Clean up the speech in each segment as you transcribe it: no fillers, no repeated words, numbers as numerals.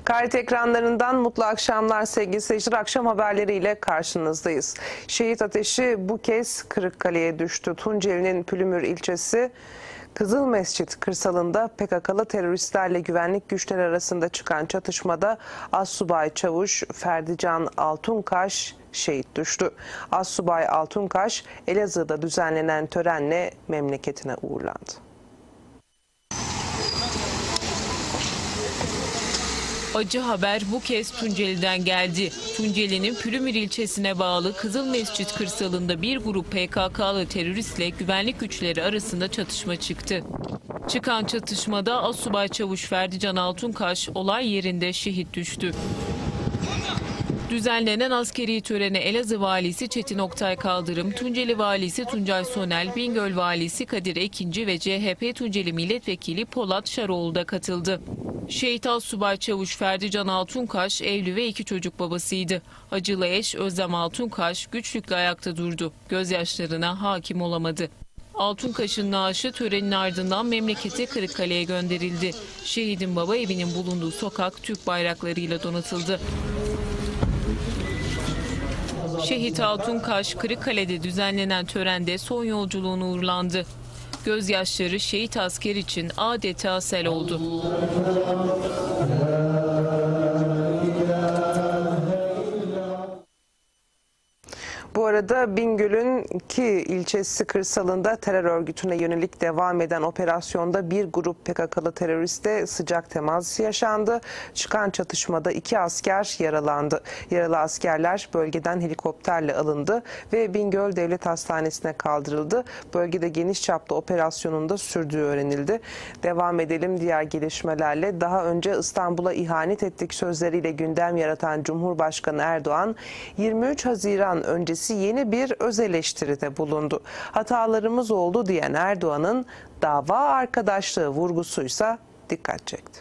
KRT ekranlarından mutlu akşamlar sevgili seyirciler. Akşam haberleriyle karşınızdayız. Şehit ateşi bu kez Kırıkkale'ye düştü. Tunceli'nin Pülümür ilçesi Kızıl Mescit kırsalında PKK'lı teröristlerle güvenlik güçleri arasında çıkan çatışmada Assubay Çavuş Ferdican Altunkaş şehit düştü. Assubay Altunkaş Elazığ'da düzenlenen törenle memleketine uğurlandı. Acı haber bu kez Tunceli'den geldi. Tunceli'nin Pülümür ilçesine bağlı Kızıl Mescit kırsalında bir grup PKK'lı teröristle güvenlik güçleri arasında çatışma çıktı. Çıkan çatışmada Assubay Çavuş Ferdican Altunkaş olay yerinde şehit düştü. Düzenlenen askeri törene Elazığ Valisi Çetin Oktay Kaldırım, Tunceli Valisi Tuncay Sonel, Bingöl Valisi Kadir Ekinci ve CHP Tunceli Milletvekili Polat Şaroğlu da katıldı. Şehit Assubay Çavuş Ferdican Altunkaş evli ve 2 çocuk babasıydı. Acılı eş Özlem Altunkaş güçlükle ayakta durdu. Gözyaşlarına hakim olamadı. Altunkaş'ın naaşı törenin ardından memleketi Kırıkkale'ye gönderildi. Şehidin baba evinin bulunduğu sokak Türk bayraklarıyla donatıldı. Şehit Altunkaş Kırıkkale'de düzenlenen törende son yolculuğuna uğurlandı. Gözyaşları şehit asker için adeta sel oldu. Bu arada Bingöl'ün 2 ilçesi kırsalında terör örgütüne yönelik devam eden operasyonda bir grup PKK'lı teröristle sıcak temas yaşandı. Çıkan çatışmada 2 asker yaralandı. Yaralı askerler bölgeden helikopterle alındı ve Bingöl Devlet Hastanesi'ne kaldırıldı. Bölgede geniş çaplı operasyonun da sürdüğü öğrenildi. Devam edelim diğer gelişmelerle. Daha önce İstanbul'a ihanet ettik sözleriyle gündem yaratan Cumhurbaşkanı Erdoğan 23 Haziran öncesi yeni bir öz eleştiride bulundu. Hatalarımız oldu diyen Erdoğan'ın dava arkadaşlığı vurgusuysa dikkat çekti.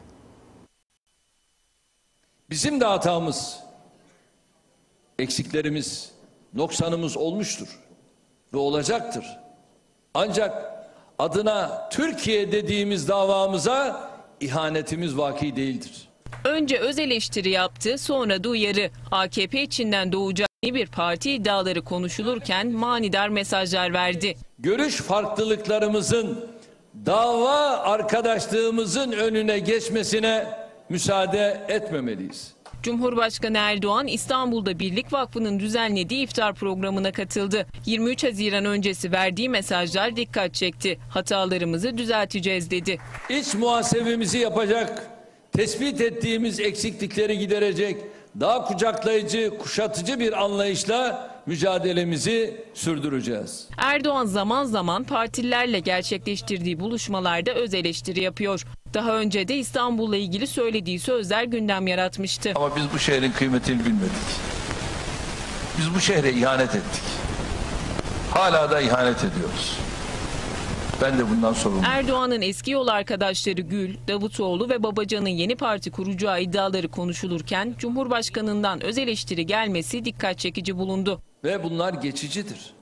Bizim de hatamız, eksiklerimiz, noksanımız olmuştur ve olacaktır. Ancak adına Türkiye dediğimiz davamıza ihanetimiz vaki değildir. Önce öz eleştiri yaptı, sonra da uyarı. AKP içinden doğacak bir parti iddiaları konuşulurken manidar mesajlar verdi. Görüş farklılıklarımızın dava arkadaşlığımızın önüne geçmesine müsaade etmemeliyiz. Cumhurbaşkanı Erdoğan İstanbul'da Birlik Vakfı'nın düzenlediği iftar programına katıldı. 23 Haziran öncesi verdiği mesajlar dikkat çekti. Hatalarımızı düzelteceğiz dedi. İç muhasebemizi yapacak, tespit ettiğimiz eksiklikleri giderecek, daha kucaklayıcı, kuşatıcı bir anlayışla mücadelemizi sürdüreceğiz. Erdoğan zaman zaman partililerle gerçekleştirdiği buluşmalarda öz eleştiri yapıyor. Daha önce de İstanbul'la ilgili söylediği sözler gündem yaratmıştı. Ama biz bu şehrin kıymetini bilmedik. Biz bu şehre ihanet ettik. Hala da ihanet ediyoruz. Ben de bundan sorumluyum. Erdoğan'ın eski yol arkadaşları Gül, Davutoğlu ve Babacan'ın yeni parti kuracağı iddiaları konuşulurken Cumhurbaşkanı'ndan öz eleştiri gelmesi dikkat çekici bulundu. Ve bunlar geçicidir.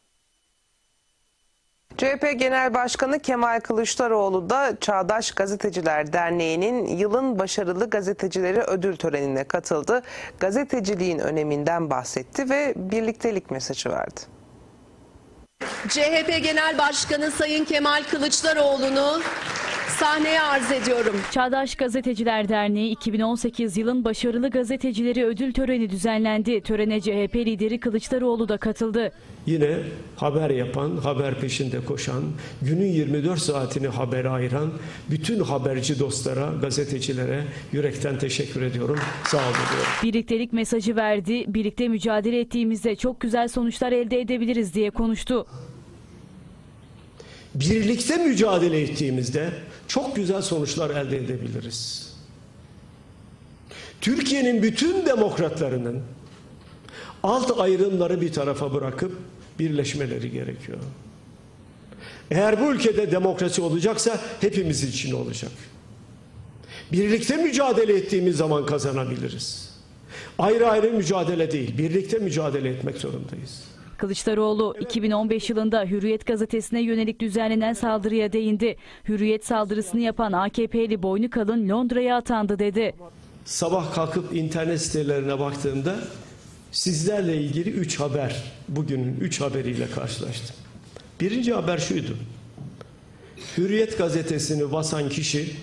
CHP Genel Başkanı Kemal Kılıçdaroğlu da Çağdaş Gazeteciler Derneği'nin yılın başarılı gazetecileri ödül törenine katıldı. Gazeteciliğin öneminden bahsetti ve birliktelik mesajı verdi. CHP Genel Başkanı Sayın Kemal Kılıçdaroğlu'nu sahneye arz ediyorum. Çağdaş Gazeteciler Derneği 2018 yılın başarılı gazetecileri ödül töreni düzenlendi. Törene CHP lideri Kılıçdaroğlu da katıldı. Yine haber yapan, haber peşinde koşan, günün 24 saatini habere ayıran bütün haberci dostlara, gazetecilere yürekten teşekkür ediyorum. Sağ olun diyorum. Birliktelik mesajı verdi. Birlikte mücadele ettiğimizde çok güzel sonuçlar elde edebiliriz diye konuştu. Birlikte mücadele ettiğimizde çok güzel sonuçlar elde edebiliriz. Türkiye'nin bütün demokratlarının alt ayrımları bir tarafa bırakıp birleşmeleri gerekiyor. Eğer bu ülkede demokrasi olacaksa hepimiz için olacak. Birlikte mücadele ettiğimiz zaman kazanabiliriz. Ayrı ayrı mücadele değil, birlikte mücadele etmek zorundayız. Kılıçdaroğlu 2015 yılında Hürriyet gazetesine yönelik düzenlenen saldırıya değindi. Hürriyet saldırısını yapan AKP'li Boynukalın Londra'ya atandı dedi. sabah kalkıp internet sitelerine baktığımda sizlerle ilgili 3 haber, bugünün 3 haberiyle karşılaştım. Birinci haber şuydu. Hürriyet gazetesini basan kişi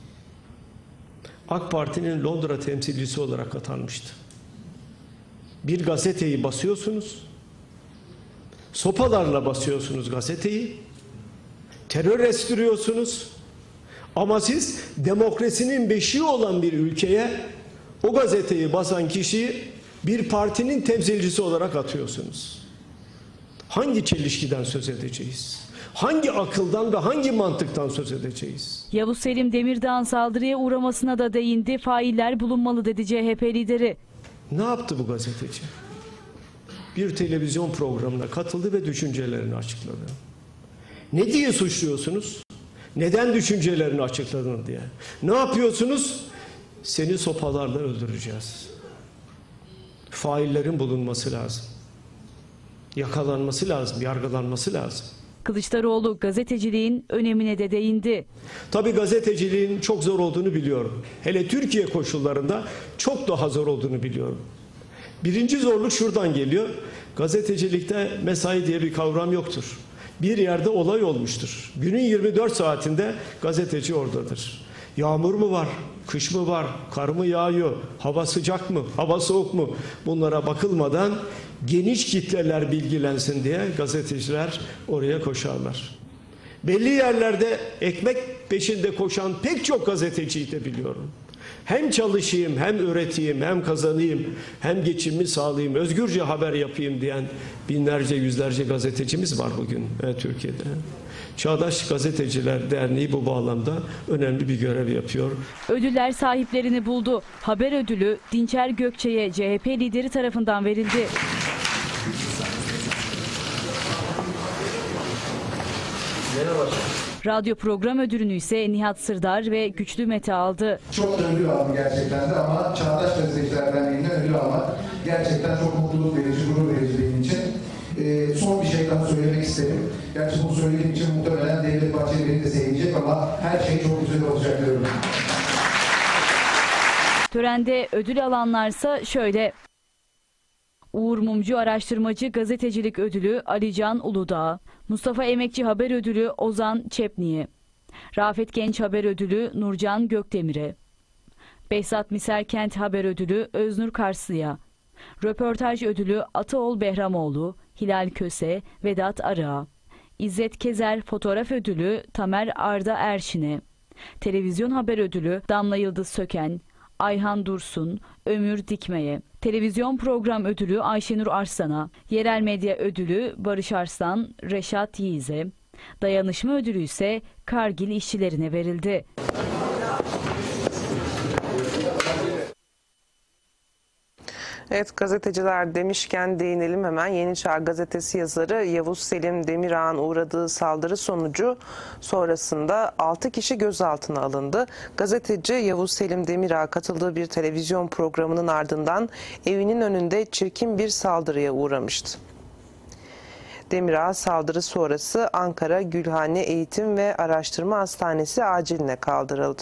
AK Parti'nin Londra temsilcisi olarak atanmıştı. Bir gazeteyi basıyorsunuz, sopalarla basıyorsunuz gazeteyi, terör estiriyorsunuz ama siz demokrasinin beşiği olan bir ülkeye o gazeteyi basan kişiyi bir partinin temsilcisi olarak atıyorsunuz. Hangi çelişkiden söz edeceğiz? Hangi akıldan ve hangi mantıktan söz edeceğiz? Yavuz Selim Demirdağ'ın saldırıya uğramasına da değindi. Failler bulunmalı dedi CHP lideri. Ne yaptı bu gazeteci? Bir televizyon programına katıldı ve düşüncelerini açıkladı. Ne diye suçluyorsunuz? Neden düşüncelerini açıkladın diye. Ne yapıyorsunuz? Seni sopalarla öldüreceğiz. Faillerin bulunması lazım. Yakalanması lazım, yargılanması lazım. Kılıçdaroğlu gazeteciliğin önemine de değindi. Tabii gazeteciliğin çok zor olduğunu biliyorum. Hele Türkiye koşullarında çok daha zor olduğunu biliyorum. Birinci zorluk şuradan geliyor. Gazetecilikte mesai diye bir kavram yoktur. Bir yerde olay olmuştur. Günün 24 saatinde gazeteci oradadır. Yağmur mu var? Kış mı var? Kar mı yağıyor? Hava sıcak mı? Hava soğuk mu? Bunlara bakılmadan geniş kitleler bilgilensin diye gazeteciler oraya koşarlar. Belli yerlerde ekmek peşinde koşan pek çok gazeteciyi de biliyorum. Hem çalışayım, hem üreteyim, hem kazanayım, hem geçimimi sağlayayım, özgürce haber yapayım diyen binlerce, yüzlerce gazetecimiz var bugün Türkiye'de. Çağdaş Gazeteciler Derneği bu bağlamda önemli bir görev yapıyor. Ödüller sahiplerini buldu. Haber ödülü Dinçer Gökçe'ye CHP lideri tarafından verildi. Radyo program ödülünü ise Nihat Sırdar ve Güçlü Mete aldı. Çok da ödül aldım gerçekten de ama Çağdaş Gazeteciler Derneği'nden ödül almak gerçekten çok mutluluk verici, gurur verici benim için. Son bir şey daha söylemek isterim. Gerçi bunu söylediğim için muhtemelen Devlet Bahçeli beni de sevecek ama her şey çok güzel olacak diyorum. Törende ödül alanlarsa şöyle. Uğur Mumcu Araştırmacı Gazetecilik Ödülü Alican Uludağ, Mustafa Emekçi Haber Ödülü Ozan Çepni'ye, Rafet Genç Haber Ödülü Nurcan Gökdemir'e, Behzat Miserkent Haber Ödülü Öznur Karslı'ya, Röportaj Ödülü Ataol Behramoğlu, Hilal Köse, Vedat Arığa, İzzet Kezer Fotoğraf Ödülü Tamer Arda Erşin'e, Televizyon Haber Ödülü Damla Yıldız Söken, Ayhan Dursun, Ömür Dikme'ye, Televizyon Program Ödülü Ayşenur Arslan'a, Yerel Medya Ödülü Barış Arslan, Reşat Yiğiz'e, Dayanışma Ödülü ise Kargil işçilerine verildi. Evet, gazeteciler demişken değinelim hemen. Yeni Çağ Gazetesi yazarı Yavuz Selim Demirağ'ın uğradığı saldırı sonucu sonrasında 6 kişi gözaltına alındı. Gazeteci Yavuz Selim Demirağ katıldığı bir televizyon programının ardından evinin önünde çirkin bir saldırıya uğramıştı. Demirağ saldırı sonrası Ankara Gülhane Eğitim ve Araştırma Hastanesi aciline kaldırıldı.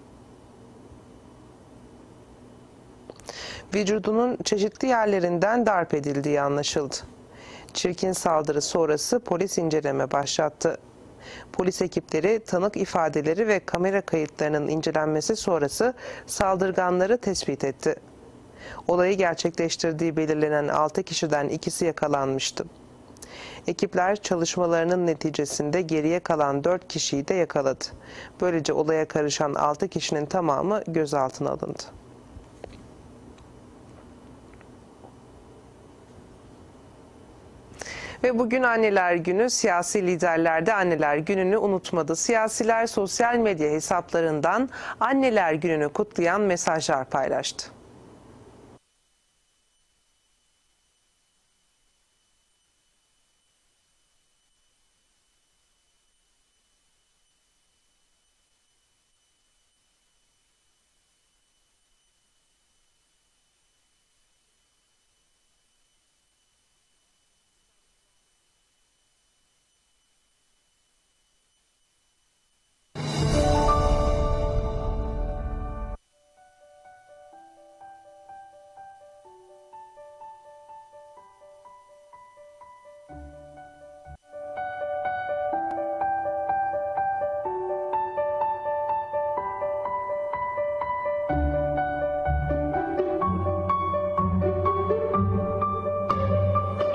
Vücudunun çeşitli yerlerinden darp edildiği anlaşıldı. Çirkin saldırı sonrası polis inceleme başlattı. Polis ekipleri tanık ifadeleri ve kamera kayıtlarının incelenmesi sonrası saldırganları tespit etti. Olayı gerçekleştirdiği belirlenen 6 kişiden ikisi yakalanmıştı. Ekipler çalışmalarının neticesinde geriye kalan 4 kişiyi de yakaladı. Böylece olaya karışan 6 kişinin tamamı gözaltına alındı. Ve bugün Anneler Günü, siyasi liderler de Anneler Günü'nü unutmadı. Siyasiler sosyal medya hesaplarından Anneler Günü'nü kutlayan mesajlar paylaştı.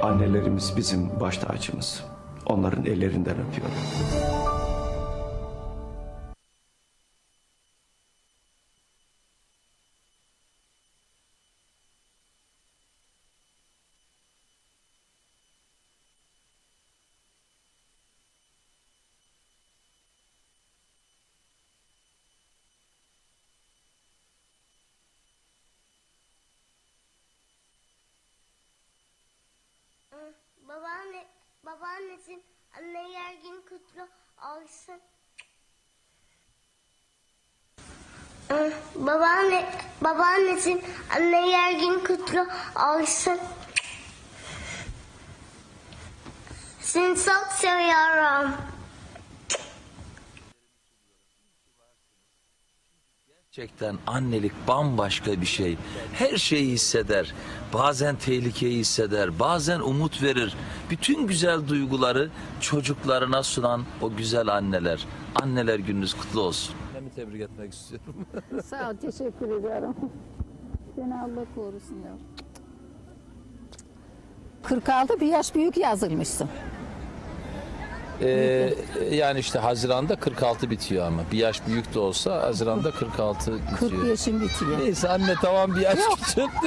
Annelerimiz bizim baş tacımız. Onların ellerinden öpüyorum. Babaannesin anne yergin kutlu olsun. Babaannesin anne yergin kutlu olsun. Seni çok seviyorum. Gerçekten annelik bambaşka bir şey. Her şeyi hisseder. Bazen tehlikeyi hisseder, bazen umut verir. Bütün güzel duyguları çocuklarına sunan o güzel anneler. Anneler gününüz kutlu olsun. Ben tebrik etmek istiyorum. Sağ ol, teşekkür ediyorum. Seni Allah korusun ya. 46 bir yaş büyük yazılmışsın. Yani işte Haziran'da 46 bitiyor ama. Bir yaş büyük de olsa Haziran'da 46 bitiyor. 40 yaşım bitiyor. Neyse anne tamam bir yaş küçülttü.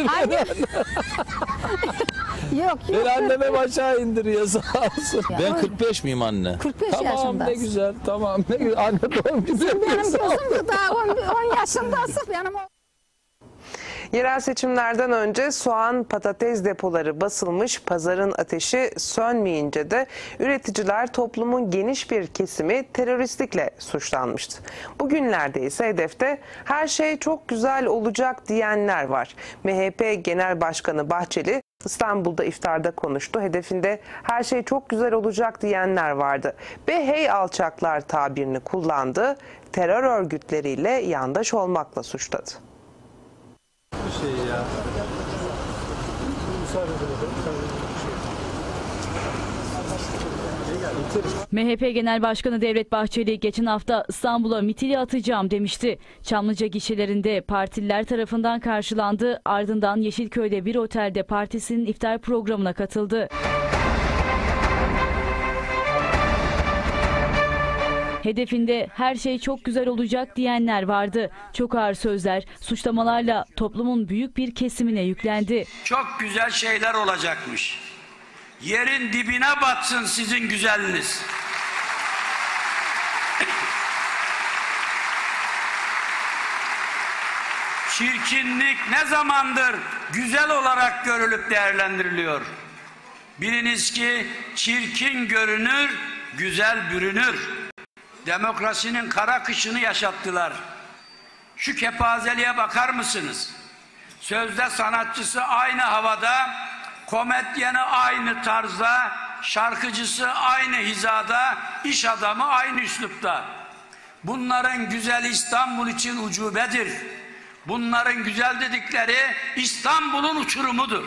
Yok. Ben anneme aşağı indiriyor sağ olsun. Ben 45 miyim anne? 45 tamam, yaşındasın. Ne güzel tamam ne güzel. Anne doğum güzel. Benim gözüm daha 10 yaşındasın. Benim Yerel seçimlerden önce soğan, patates depoları basılmış, pazarın ateşi sönmeyince de üreticiler toplumun geniş bir kesimi teröristlikle suçlanmıştı. Bugünlerde ise hedefte her şey çok güzel olacak diyenler var. MHP Genel Başkanı Bahçeli İstanbul'da iftarda konuştu. Hedefinde her şey çok güzel olacak diyenler vardı. Ve hey alçaklar tabirini kullandı. Terör örgütleriyle yandaş olmakla suçladı. MHP Genel Başkanı Devlet Bahçeli geçen hafta İstanbul'a miting atacağım demişti. Çamlıca gişelerinde partililer tarafından karşılandı. Ardından Yeşilköy'de bir otelde partisinin iftar programına katıldı. Hedefinde her şey çok güzel olacak diyenler vardı. Çok ağır sözler, suçlamalarla toplumun büyük bir kesimine yüklendi. Çok güzel şeyler olacakmış. Yerin dibine batsın sizin güzeliniz. Çirkinlik ne zamandır güzel olarak görülüp değerlendiriliyor? Biliniz ki çirkin görünür, güzel bürünür. Demokrasinin kara kışını yaşattılar. Şu kepazeliğe bakar mısınız? Sözde sanatçısı aynı havada, komedyeni aynı tarzda, şarkıcısı aynı hizada, iş adamı aynı üslupta. Bunların güzel İstanbul için ucubedir. Bunların güzel dedikleri İstanbul'un uçurumudur.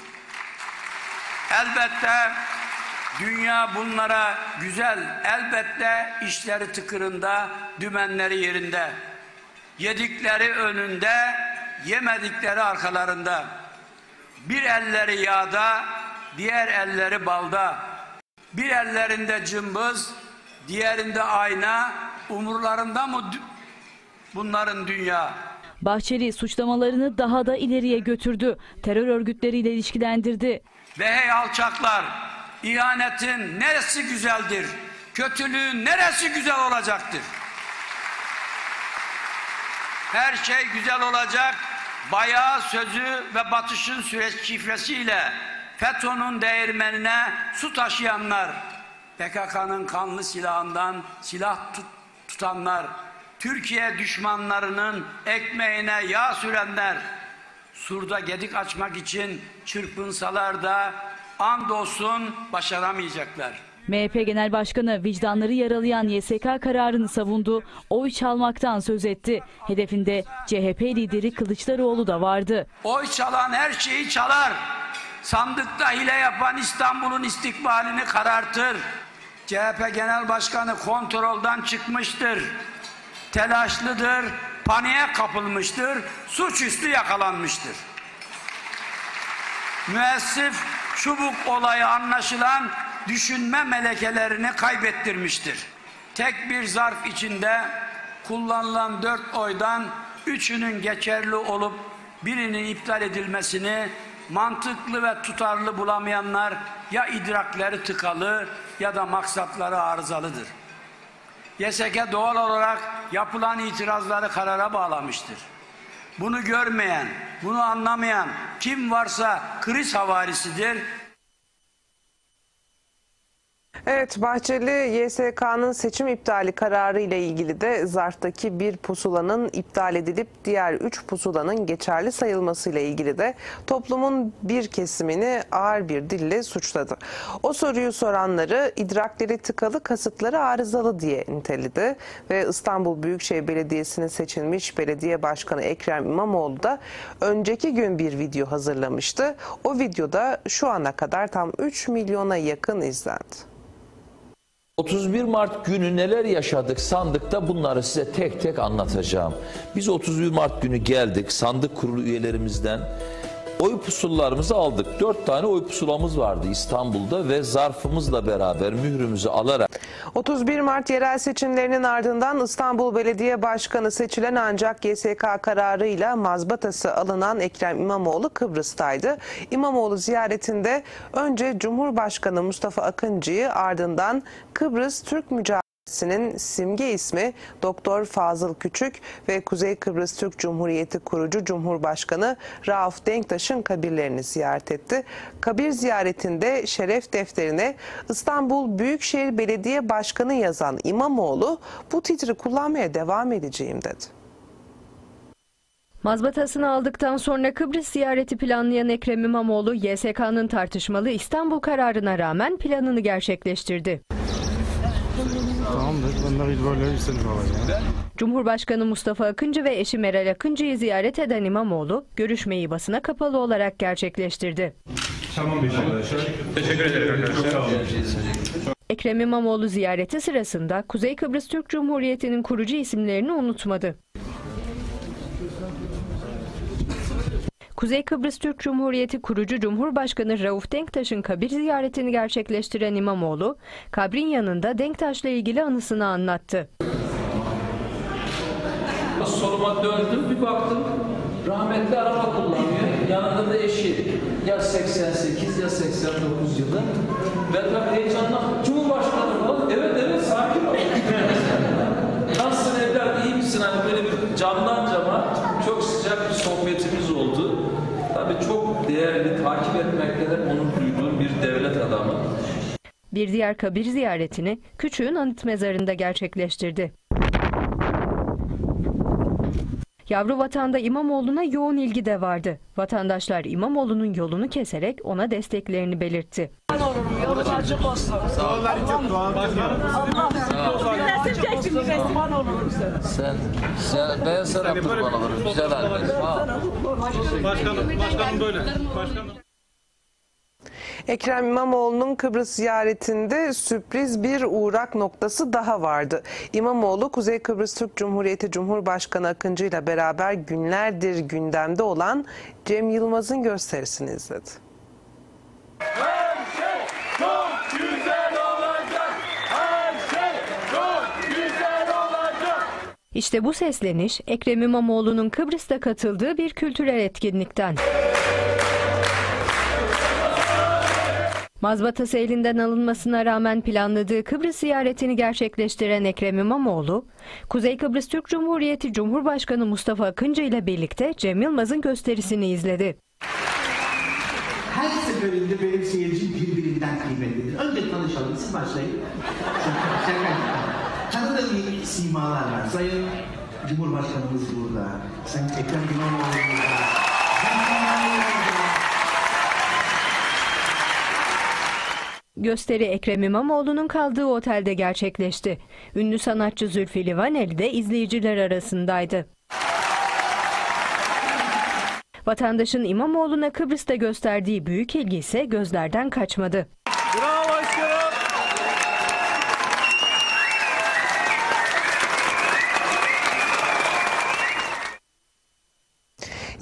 Elbette dünya bunlara güzel, elbette işleri tıkırında, dümenleri yerinde. Yedikleri önünde, yemedikleri arkalarında. Bir elleri yağda, diğer elleri balda. Bir ellerinde cımbız, diğerinde ayna. Umurlarında mı bunların dünya? Bahçeli suçlamalarını daha da ileriye götürdü. Terör örgütleriyle ilişkilendirdi. Ve hey alçaklar, ihanetin neresi güzeldir? Kötülüğün neresi güzel olacaktır? Her şey güzel olacak. Bayağı sözü ve batışın süreç şifresiyle FETÖ'nün değirmenine su taşıyanlar, PKK'nın kanlı silahından silah tutanlar, Türkiye düşmanlarının ekmeğine yağ sürenler, surda gedik açmak için çırpınsalar da andolsun başaramayacaklar. MHP Genel Başkanı vicdanları yaralayan YSK kararını savundu, oy çalmaktan söz etti. Hedefinde CHP lideri Kılıçdaroğlu da vardı. Oy çalan her şeyi çalar. Sandıkta hile yapan İstanbul'un istikbalini karartır. CHP Genel Başkanı kontrolden çıkmıştır. Telaşlıdır, paniğe kapılmıştır, suçüstü yakalanmıştır. Müessif çubuk olayı anlaşılan düşünme melekelerini kaybettirmiştir. Tek bir zarf içinde kullanılan 4 oydan 3'ünün geçerli olup birinin iptal edilmesini mantıklı ve tutarlı bulamayanlar ya idrakleri tıkalı ya da maksatları arızalıdır. YSK doğal olarak yapılan itirazları karara bağlamıştır. Bunu görmeyen, bunu anlamayan kim varsa kriz havarisidir. Evet, Bahçeli YSK'nın seçim iptali kararı ile ilgili de zarftaki bir pusulanın iptal edilip diğer 3 pusulanın geçerli sayılması ile ilgili de toplumun bir kesimini ağır bir dille suçladı. O soruyu soranları idrakleri tıkalı, kasıtları arızalı diye niteledi ve İstanbul Büyükşehir Belediyesi'nin seçilmiş belediye başkanı Ekrem İmamoğlu da önceki gün bir video hazırlamıştı. O videoda şu ana kadar tam 3 milyona yakın izlendi. 31 Mart günü neler yaşadık sandıkta, bunları size tek tek anlatacağım. Biz 31 Mart günü geldik, sandık kurulu üyelerimizden oy pusullarımızı aldık. 4 tane oy pusulamız vardı İstanbul'da ve zarfımızla beraber mührümüzü alarak. 31 Mart yerel seçimlerinin ardından İstanbul Belediye Başkanı seçilen ancak YSK kararıyla mazbatası alınan Ekrem İmamoğlu Kıbrıs'taydı. İmamoğlu ziyaretinde önce Cumhurbaşkanı Mustafa Akıncı'yı, ardından Kıbrıs Türk Mücadelesi'nin simge ismi Doktor Fazıl Küçük ve Kuzey Kıbrıs Türk Cumhuriyeti kurucu Cumhurbaşkanı Rauf Denktaş'ın kabirlerini ziyaret etti. Kabir ziyaretinde şeref defterine İstanbul Büyükşehir Belediye Başkanı yazan İmamoğlu, bu titri kullanmaya devam edeceğim dedi. Mazbatasını aldıktan sonra Kıbrıs ziyareti planlayan Ekrem İmamoğlu, YSK'nın tartışmalı İstanbul kararına rağmen planını gerçekleştirdi. Tamamdır. Ben de böyle istedim olacağım. Cumhurbaşkanı Mustafa Akıncı ve eşi Meral Akıncı'yı ziyaret eden İmamoğlu, görüşmeyi basına kapalı olarak gerçekleştirdi. Tamam arkadaşlar. Teşekkür ederim arkadaşlar. Ekrem İmamoğlu ziyareti sırasında Kuzey Kıbrıs Türk Cumhuriyeti'nin kurucu isimlerini unutmadı. Kuzey Kıbrıs Türk Cumhuriyeti kurucu Cumhurbaşkanı Rauf Denktaş'ın kabir ziyaretini gerçekleştiren İmamoğlu, kabrin yanında Denktaş'la ilgili anısını anlattı. Soluma döndüm, bir baktım rahmetli araba kullanıyor. Yanında da eşi, ya 88 ya 89 yılı. Ben tabii heyecanla Cumhurbaşkanı falan, evet sakin ol. Nasılsın evlat, iyi misin? Hani böyle bir camdan cama çok sıcak bir sohbetimiz oldu. Tabii çok değerli, takip etmekten onur duyduğum bir devlet adamı. Bir diğer kabir ziyaretini Küçük'ün anıt mezarında gerçekleştirdi. Yavru vatanda İmamoğlu'na yoğun ilgi de vardı. Vatandaşlar İmamoğlu'nun yolunu keserek ona desteklerini belirtti. Yolun açık olsun. Ben sana kurban olurum. Güzel halde. Başkanım böyle. Ekrem İmamoğlu'nun Kıbrıs ziyaretinde sürpriz bir uğrak noktası daha vardı. İmamoğlu, Kuzey Kıbrıs Türk Cumhuriyeti Cumhurbaşkanı Akıncı ile beraber günlerdir gündemde olan Cem Yılmaz'ın gösterisini izledi. Her şey çok güzel olacak. Her şey çok güzel olacak. İşte bu sesleniş Ekrem İmamoğlu'nun Kıbrıs'ta katıldığı bir kültürel etkinlikten. Mazbatası elinden alınmasına rağmen planladığı Kıbrıs ziyaretini gerçekleştiren Ekrem İmamoğlu, Kuzey Kıbrıs Türk Cumhuriyeti Cumhurbaşkanı Mustafa Akıncı ile birlikte Cem Yılmaz'ın gösterisini izledi. Her seferinde benim seyircim birbirinden kıymetlidir. Önce tanışalım, siz başlayın. Tanıdığım simalar var. Sayın Cumhurbaşkanımız burada. Sayın Ekrem İmamoğlu burada. Gösteri Ekrem İmamoğlu'nun kaldığı otelde gerçekleşti. Ünlü sanatçı Zülfü Livaneli de izleyiciler arasındaydı. Vatandaşın İmamoğlu'na Kıbrıs'ta gösterdiği büyük ilgi ise gözlerden kaçmadı. Bravo başkanım.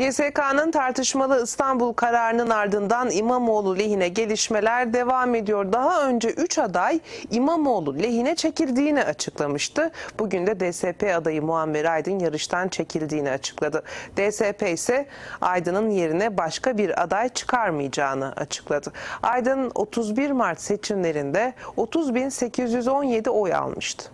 YSK'nın tartışmalı İstanbul kararının ardından İmamoğlu lehine gelişmeler devam ediyor. Daha önce 3 aday İmamoğlu lehine çekildiğini açıklamıştı. Bugün de DSP adayı Muammer Aydın yarıştan çekildiğini açıkladı. DSP ise Aydın'ın yerine başka bir aday çıkarmayacağını açıkladı. Aydın 31 Mart seçimlerinde 30.817 oy almıştı.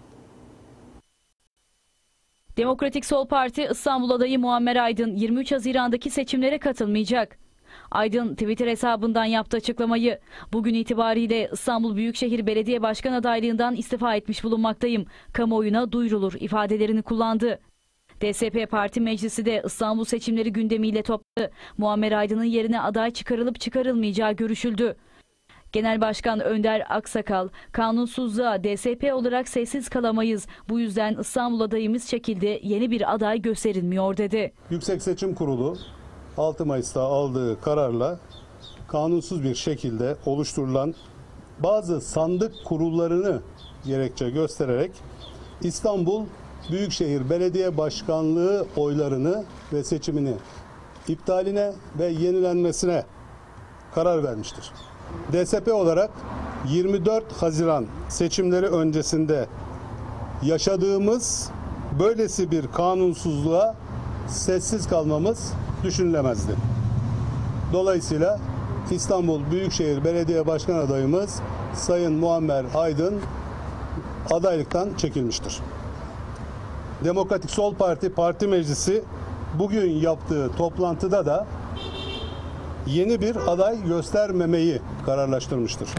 Demokratik Sol Parti İstanbul adayı Muammer Aydın 23 Haziran'daki seçimlere katılmayacak. Aydın Twitter hesabından yaptığı açıklamayı bugün itibariyle İstanbul Büyükşehir Belediye Başkan adaylığından istifa etmiş bulunmaktayım. Kamuoyuna duyurulur ifadelerini kullandı. DSP Parti Meclisi de İstanbul seçimleri gündemiyle topladı. Muammer Aydın'ın yerine aday çıkarılıp çıkarılmayacağı görüşüldü. Genel Başkan Önder Aksakal, kanunsuzluğa DSP olarak sessiz kalamayız. Bu yüzden İstanbul adayımız çekildi, yeni bir aday gösterilmiyor dedi. Yüksek Seçim Kurulu 6 Mayıs'ta aldığı kararla kanunsuz bir şekilde oluşturulan bazı sandık kurullarını gerekçe göstererek İstanbul Büyükşehir Belediye Başkanlığı oylarını ve seçimini iptaline ve yenilenmesine karar vermiştir. DSP olarak 24 Haziran seçimleri öncesinde yaşadığımız böylesi bir kanunsuzluğa sessiz kalmamız düşünülemezdi. Dolayısıyla İstanbul Büyükşehir Belediye Başkan adayımız Sayın Muammer Aydın adaylıktan çekilmiştir. Demokratik Sol Parti Parti Meclisi bugün yaptığı toplantıda da yeni bir aday göstermemeyi kararlaştırmıştır.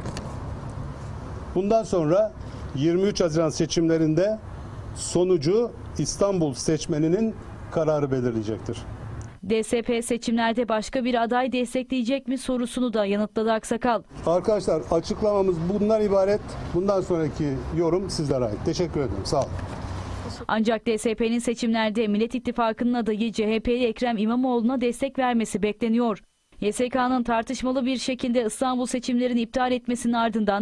Bundan sonra 23 Haziran seçimlerinde sonucu İstanbul seçmeninin kararı belirleyecektir. DSP seçimlerde başka bir aday destekleyecek mi sorusunu da yanıtladı Aksakal. Arkadaşlar açıklamamız bundan ibaret. Bundan sonraki yorum sizlere ait. Teşekkür ederim. Sağ olun. Ancak DSP'nin seçimlerde Millet İttifakı'nın adayı CHP'li Ekrem İmamoğlu'na destek vermesi bekleniyor. YSK'nın tartışmalı bir şekilde İstanbul seçimlerini iptal etmesinin ardından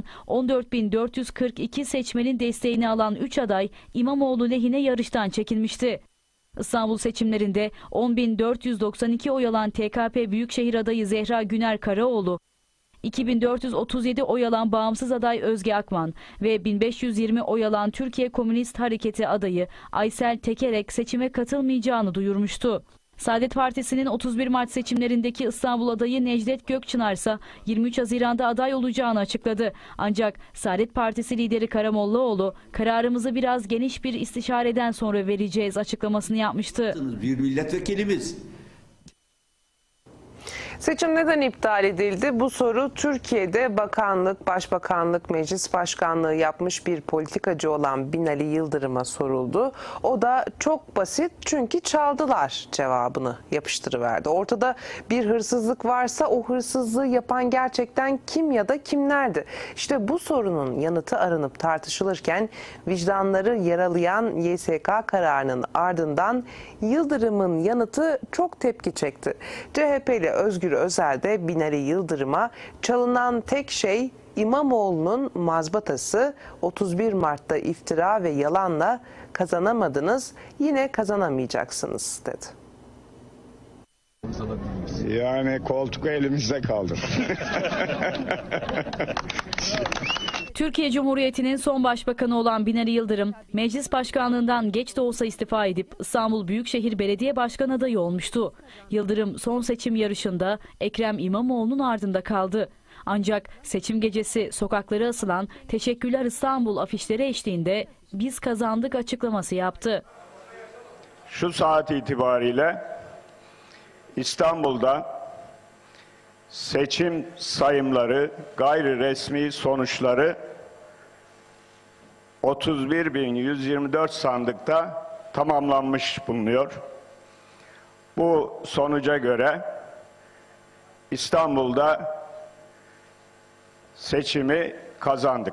14.442 seçmenin desteğini alan 3 aday İmamoğlu lehine yarıştan çekilmişti. İstanbul seçimlerinde 10.492 oy alan TKP Büyükşehir adayı Zehra Güner Karaoğlu, 2.437 oy alan bağımsız aday Özge Akman ve 1520 oy alan Türkiye Komünist Hareketi adayı Aysel Tekerek seçime katılmayacağını duyurmuştu. Saadet Partisi'nin 31 Mart seçimlerindeki İstanbul adayı Necdet Gökçınar ise 23 Haziran'da aday olacağını açıkladı. Ancak Saadet Partisi lideri Karamollaoğlu kararımızı biraz geniş bir istişareden sonra vereceğiz açıklamasını yapmıştı. Bir milletvekilimiz. Seçim neden iptal edildi? Bu soru Türkiye'de bakanlık, başbakanlık, meclis başkanlığı yapmış bir politikacı olan Binali Yıldırım'a soruldu. O da çok basit, çünkü çaldılar cevabını yapıştırıverdi. Ortada bir hırsızlık varsa o hırsızlığı yapan gerçekten kim ya da kimlerdi? İşte bu sorunun yanıtı aranıp tartışılırken vicdanları yaralayan YSK kararının ardından Yıldırım'ın yanıtı çok tepki çekti. CHP'li Özgür Özel de Binali Yıldırım'a çalınan tek şey İmamoğlu'nun mazbatası, 31 Mart'ta iftira ve yalanla kazanamadınız, yine kazanamayacaksınız dedi. Yani koltuk elimizde kaldı. Türkiye Cumhuriyeti'nin son başbakanı olan Binali Yıldırım, meclis başkanlığından geç de olsa istifa edip İstanbul Büyükşehir Belediye Başkan adayı olmuştu. Yıldırım son seçim yarışında Ekrem İmamoğlu'nun ardında kaldı. Ancak seçim gecesi sokaklara asılan "Teşekkürler İstanbul" afişleri eşliğinde "Biz kazandık" açıklaması yaptı. Şu saat itibariyle İstanbul'da seçim sayımları, gayri resmi sonuçları 31.124 sandıkta tamamlanmış bulunuyor. Bu sonuca göre İstanbul'da seçimi kazandık.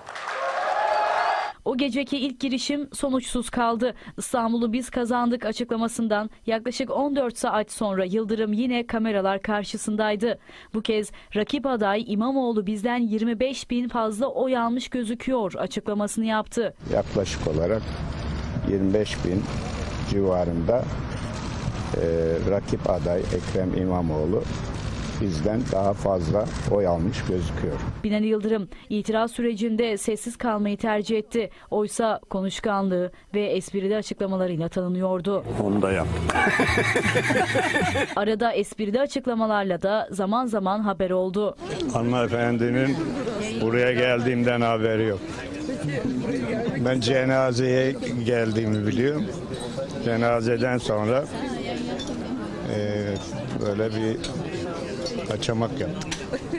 O geceki ilk girişim sonuçsuz kaldı. İstanbul'u biz kazandık açıklamasından yaklaşık 14 saat sonra Yıldırım yine kameralar karşısındaydı. Bu kez rakip aday İmamoğlu bizden 25.000 fazla oy almış gözüküyor açıklamasını yaptı. Yaklaşık olarak 25.000 civarında rakip aday Ekrem İmamoğlu bizden daha fazla oy almış gözüküyor. Binali Yıldırım itiraz sürecinde sessiz kalmayı tercih etti. Oysa konuşkanlığı ve esprili açıklamalarıyla tanınıyordu. Onu da yaptım. Arada esprili açıklamalarla da zaman zaman haber oldu. Hanımefendinin buraya geldiğimden haberi yok. Ben cenazeye geldiğimi biliyorum. Cenazeden sonra böyle bir kaçamak yaptım.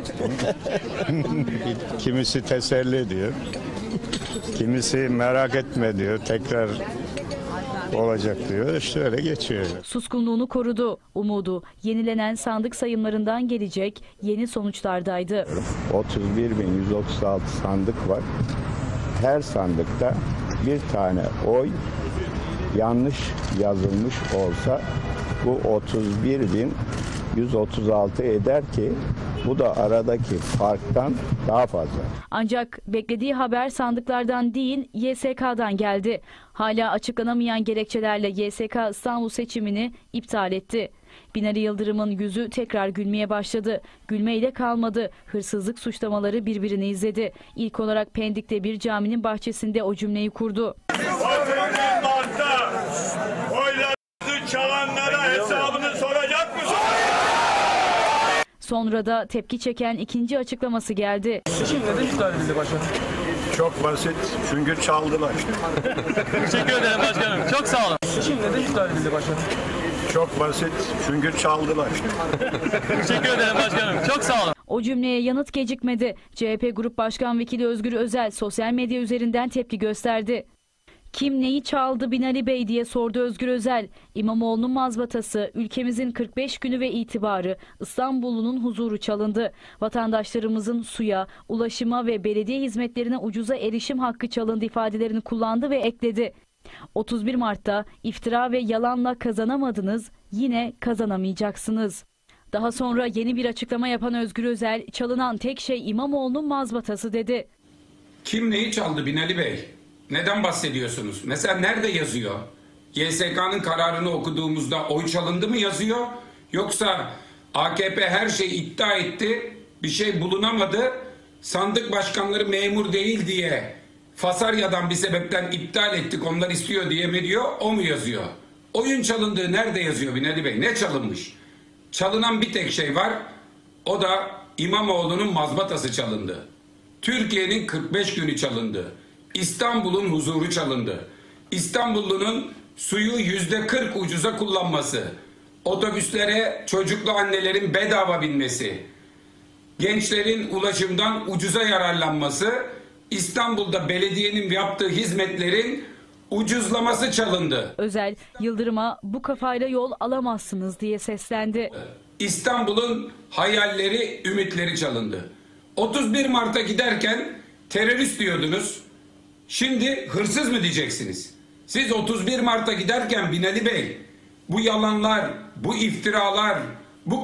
Kimisi teselli diyor. Kimisi merak etme diyor. Tekrar olacak diyor. İşte öyle geçiyor. Suskunluğunu korudu. Umudu yenilenen sandık sayımlarından gelecek yeni sonuçlardaydı. 31.136 sandık var. Her sandıkta bir tane oy yanlış yazılmış olsa bu 31.136 eder ki bu da aradaki farktan daha fazla. Ancak beklediği haber sandıklardan değil YSK'dan geldi. Hala açıklanamayan gerekçelerle YSK İstanbul seçimini iptal etti. Binali Yıldırım'ın yüzü tekrar gülmeye başladı. Gülmeyle kalmadı. Hırsızlık suçlamaları birbirini izledi. İlk olarak Pendik'te bir caminin bahçesinde o cümleyi kurdu. Oylarınızı çalanlara hesabını soracak mısınız? Sonra da tepki çeken ikinci açıklaması geldi. Seçim neden iptal edildi başkanım? Çok basit. Çünkü çaldılar. Teşekkür ederim başkanım. Çok sağ olun. Seçim neden iptal edildi başkanım? Çok basit. Çünkü çaldılar. Teşekkür ederim başkanım. Çok sağ olun. O cümleye yanıt gecikmedi. CHP Grup Başkan Vekili Özgür Özel sosyal medya üzerinden tepki gösterdi. Kim neyi çaldı Binali Bey diye sordu Özgür Özel. İmamoğlu'nun mazbatası, ülkemizin 45 günü ve itibarı, İstanbullu'nun huzuru çalındı. Vatandaşlarımızın suya, ulaşıma ve belediye hizmetlerine ucuza erişim hakkı çalındı ifadelerini kullandı ve ekledi. 31 Mart'ta iftira ve yalanla kazanamadınız, yine kazanamayacaksınız. Daha sonra yeni bir açıklama yapan Özgür Özel, çalınan tek şey İmamoğlu'nun mazbatası dedi. Kim neyi çaldı Binali Bey? Neden bahsediyorsunuz? Mesela nerede yazıyor? YSK'nın kararını okuduğumuzda oy çalındı mı yazıyor? Yoksa AKP her şeyi iddia etti, bir şey bulunamadı, sandık başkanları memur değil diye Fasarya'dan bir sebepten iptal ettik, onlar istiyor diye mi diyor, o mu yazıyor? Oyun çalındığı nerede yazıyor Binali Bey? Ne çalınmış? Çalınan bir tek şey var, o da İmamoğlu'nun mazbatası çalındı. Türkiye'nin 45 günü çalındı. İstanbul'un huzuru çalındı. İstanbullunun suyu %40 ucuza kullanması, otobüslere çocuklu annelerin bedava binmesi, gençlerin ulaşımdan ucuza yararlanması, İstanbul'da belediyenin yaptığı hizmetlerin ucuzlaması çalındı. Özel, Yıldırım'a bu kafayla yol alamazsınız diye seslendi. İstanbul'un hayalleri, ümitleri çalındı. 31 Mart'a giderken terörist diyordunuz. Şimdi hırsız mı diyeceksiniz? Siz 31 Mart'a giderken Binali Bey, bu yalanlar, bu iftiralar, bu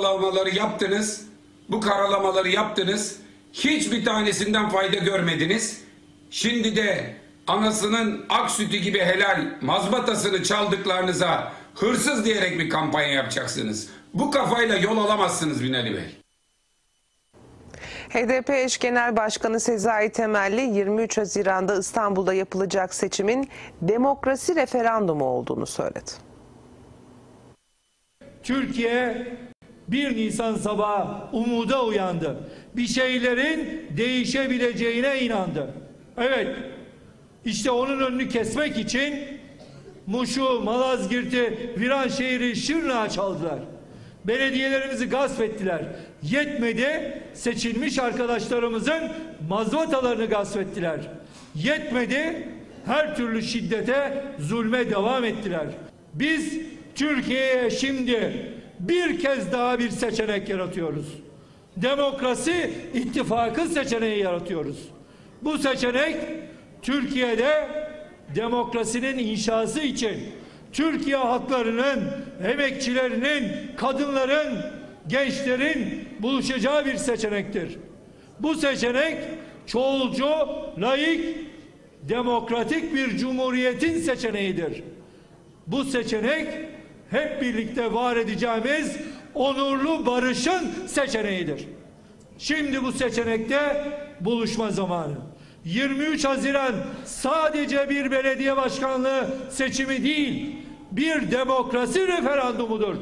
karalamaları yaptınız. Hiçbir tanesinden fayda görmediniz. Şimdi de anasının ak sütü gibi helal mazbatasını çaldıklarınıza hırsız diyerek bir kampanya yapacaksınız. Bu kafayla yol alamazsınız Binali Bey. HDP eş genel başkanı Sezai Temelli 23 Haziran'da İstanbul'da yapılacak seçimin demokrasi referandumu olduğunu söyledi. Türkiye 1 Nisan sabahı umuda uyandı. Bir şeylerin değişebileceğine inandı. Evet, işte onun önünü kesmek için Muş'u, Malazgirt'i, Viranşehir'i, Şırnak'ı çaldılar. Belediyelerimizi gasp ettiler. Yetmedi, seçilmiş arkadaşlarımızın mazbatalarını gasp ettiler. Yetmedi, her türlü şiddete, zulme devam ettiler. Biz Türkiye'ye şimdi bir kez daha bir seçenek yaratıyoruz. Demokrasi ittifakı seçeneği yaratıyoruz. Bu seçenek Türkiye'de demokrasinin inşası için Türkiye halklarının, emekçilerinin, kadınların, gençlerin buluşacağı bir seçenektir. Bu seçenek çoğulcu, laik, demokratik bir cumhuriyetin seçeneğidir. Bu seçenek hep birlikte var edeceğimiz onurlu barışın seçeneğidir. Şimdi bu seçenekte buluşma zamanı. 23 Haziran sadece bir belediye başkanlığı seçimi değil, bir demokrasi referandumudur.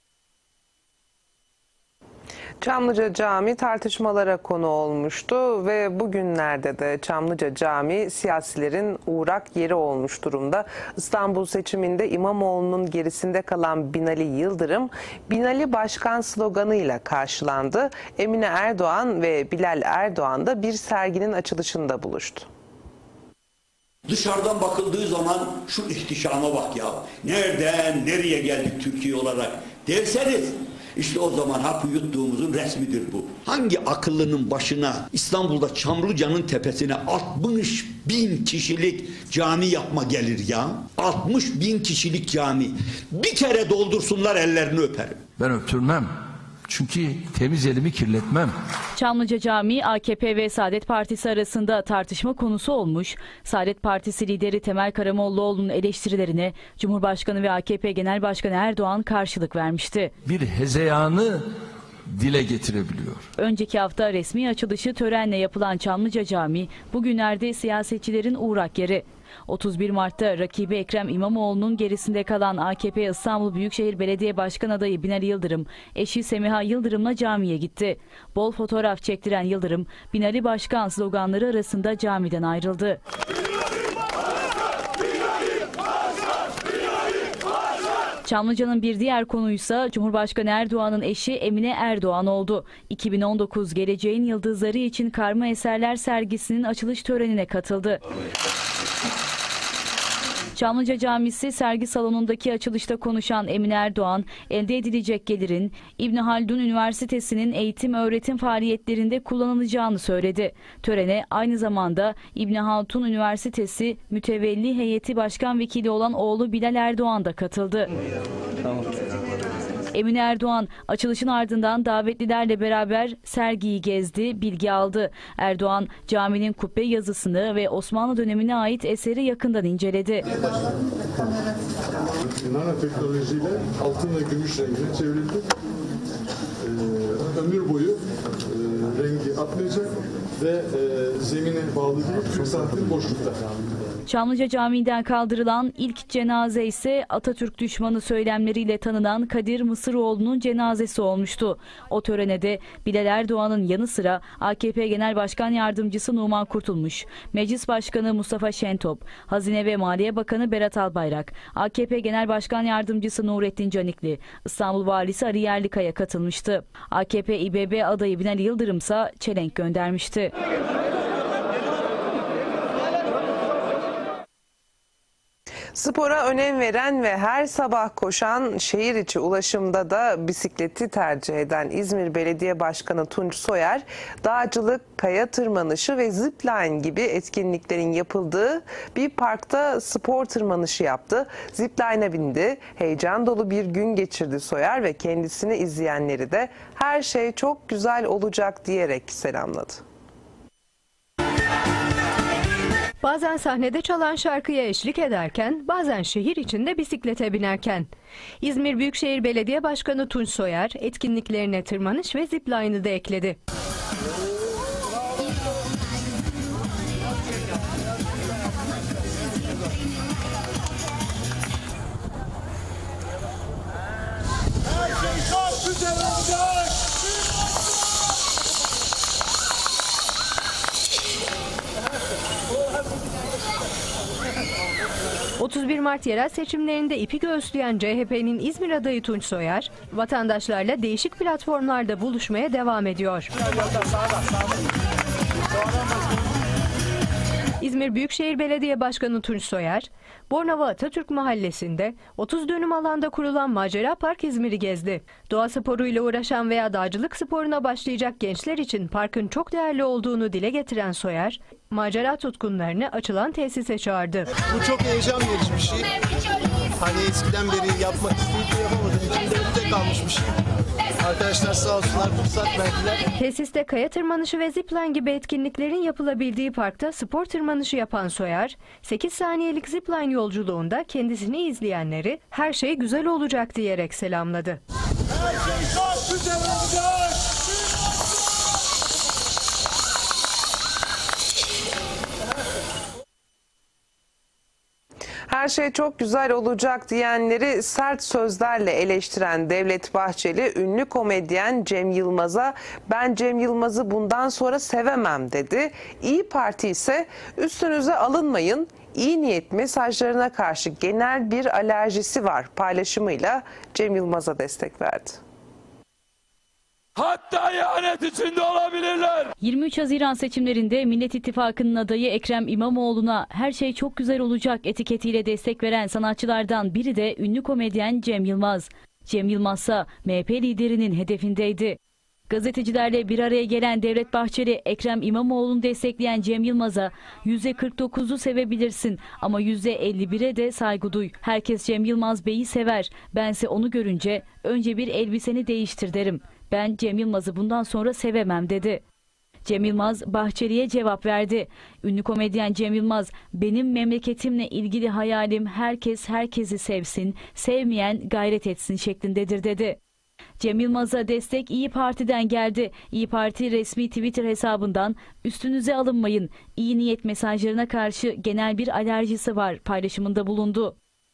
Çamlıca Camii tartışmalara konu olmuştu ve bugünlerde de Çamlıca Camii siyasilerin uğrak yeri olmuş durumda. İstanbul seçiminde İmamoğlu'nun gerisinde kalan Binali Yıldırım, Binali Başkan sloganıyla karşılandı. Emine Erdoğan ve Bilal Erdoğan da bir serginin açılışında buluştu. Dışarıdan bakıldığı zaman şu ihtişama bak ya. Nereden nereye geldik Türkiye olarak derseniz işte o zaman hapı yuttuğumuzun resmidir bu. Hangi akıllının başına İstanbul'da Çamlıca'nın tepesine 60.000 kişilik cami yapma gelir ya? 60.000 kişilik cami. Bir kere doldursunlar ellerini öperim. Ben öptürmem. Çünkü temiz elimi kirletmem. Çamlıca Camii AKP ve Saadet Partisi arasında tartışma konusu olmuş. Saadet Partisi lideri Temel Karamollaoğlu'nun eleştirilerine Cumhurbaşkanı ve AKP Genel Başkanı Erdoğan karşılık vermişti. Bir hezeyanı dile getirebiliyor. Önceki hafta resmi açılışı törenle yapılan Çamlıca Camii bugünlerde siyasetçilerin uğrak yeri. 31 Mart'ta rakibi Ekrem İmamoğlu'nun gerisinde kalan AKP İstanbul Büyükşehir Belediye Başkan adayı Binali Yıldırım, eşi Semiha Yıldırım'la camiye gitti. Bol fotoğraf çektiren Yıldırım, Binali Başkan sloganları arasında camiden ayrıldı. Çamlıca'nın bir diğer konuysa Cumhurbaşkanı Erdoğan'ın eşi Emine Erdoğan oldu. 2019 Geleceğin Yıldızları için Karma Eserler sergisinin açılış törenine katıldı. Çamlıca Camisi sergi salonundaki açılışta konuşan Emine Erdoğan, elde edilecek gelirin İbn Haldun Üniversitesi'nin eğitim öğretim faaliyetlerinde kullanılacağını söyledi. Törene aynı zamanda İbn Haldun Üniversitesi Mütevelli Heyeti Başkan Vekili olan oğlu Bilal Erdoğan da katıldı. Emine Erdoğan açılışın ardından davetlilerle beraber sergiyi gezdi, bilgi aldı. Erdoğan caminin kubbe yazısını ve Osmanlı dönemine ait eseri yakından inceledi. Nano teknolojiyle altın ve gümüş rengine çevrildi. Ömür boyu rengi atmayacak ve zemine bağlı değil, 40 santim boşlukta. Çamlıca Camii'nden kaldırılan ilk cenaze ise Atatürk düşmanı söylemleriyle tanınan Kadir Mısıroğlu'nun cenazesi olmuştu. O törene de Bilal Erdoğan'ın yanı sıra AKP Genel Başkan Yardımcısı Numan Kurtulmuş, Meclis Başkanı Mustafa Şentop, Hazine ve Maliye Bakanı Berat Albayrak, AKP Genel Başkan Yardımcısı Nurettin Canikli, İstanbul Valisi Ali Yerlikaya katılmıştı. AKP İBB adayı Binali Yıldırım ise çelenk göndermişti. Spora önem veren ve her sabah koşan, şehir içi ulaşımda da bisikleti tercih eden İzmir Belediye Başkanı Tunç Soyer, dağcılık, kaya tırmanışı ve zipline gibi etkinliklerin yapıldığı bir parkta spor tırmanışı yaptı. Zipline'a bindi, heyecan dolu bir gün geçirdi Soyer ve kendisini izleyenleri de her şey çok güzel olacak diyerek selamladı. Bazen sahnede çalan şarkıya eşlik ederken, bazen şehir içinde bisiklete binerken. İzmir Büyükşehir Belediye Başkanı Tunç Soyer etkinliklerine tırmanış ve zipline'ı da ekledi. Her şey çok güzel olacak. 31 Mart yerel seçimlerinde ipi göğüsleyen CHP'nin İzmir adayı Tunç Soyer, vatandaşlarla değişik platformlarda buluşmaya devam ediyor. İzmir Büyükşehir Belediye Başkanı Tunç Soyer, Bornova Atatürk Mahallesi'nde 30 dönüm alanda kurulan Macera Park İzmir'i gezdi. Doğa sporuyla uğraşan veya dağcılık sporuna başlayacak gençler için parkın çok değerli olduğunu dile getiren Soyer, macera tutkunlarını açılan tesise çağırdı. Bu çok heyecan verici bir şey. Hani eskiden beri yapmak isteyip yapamadım. İçimde kalmışmış. Arkadaşlar sağ olsunlar fırsat verdiler. Tesiste kaya tırmanışı ve zipline gibi etkinliklerin yapılabildiği parkta spor tırmanışı yapan Soyer, 8 saniyelik zipline yolculuğunda kendisini izleyenleri her şey güzel olacak diyerek selamladı. Her şey çok güzel olacak. Her şey çok güzel olacak diyenleri sert sözlerle eleştiren Devlet Bahçeli, ünlü komedyen Cem Yılmaz'a "Ben Cem Yılmaz'ı bundan sonra sevemem" dedi. İYİ Parti ise "Üstünüze alınmayın, iyi niyet mesajlarına karşı genel bir alerjisi var" paylaşımıyla Cem Yılmaz'a destek verdi. Hatta ihanet içinde olabilirler. 23 Haziran seçimlerinde Millet İttifakı'nın adayı Ekrem İmamoğlu'na "Her şey çok güzel olacak" etiketiyle destek veren sanatçılardan biri de ünlü komedyen Cem Yılmaz. Cem Yılmaz ise MHP liderinin hedefindeydi. Gazetecilerle bir araya gelen Devlet Bahçeli, Ekrem İmamoğlu'nu destekleyen Cem Yılmaz'a "%49'u sevebilirsin ama %51'e de saygı duy. Herkes Cem Yılmaz Bey'i sever. Bense onu görünce önce bir elbiseni değiştir derim. Ben Cem Yılmaz'ı bundan sonra sevemem" dedi. Cem Yılmaz Bahçeli'ye cevap verdi. Ünlü komedyen Cem Yılmaz, "Benim memleketimle ilgili hayalim herkes herkesi sevsin, sevmeyen gayret etsin" şeklindedir dedi. Cem Yılmaz'a destek İYİ Parti'den geldi. İYİ Parti resmi Twitter hesabından "Üstünüze alınmayın, iyi niyet mesajlarına karşı genel bir alerjisi var" paylaşımında bulundu.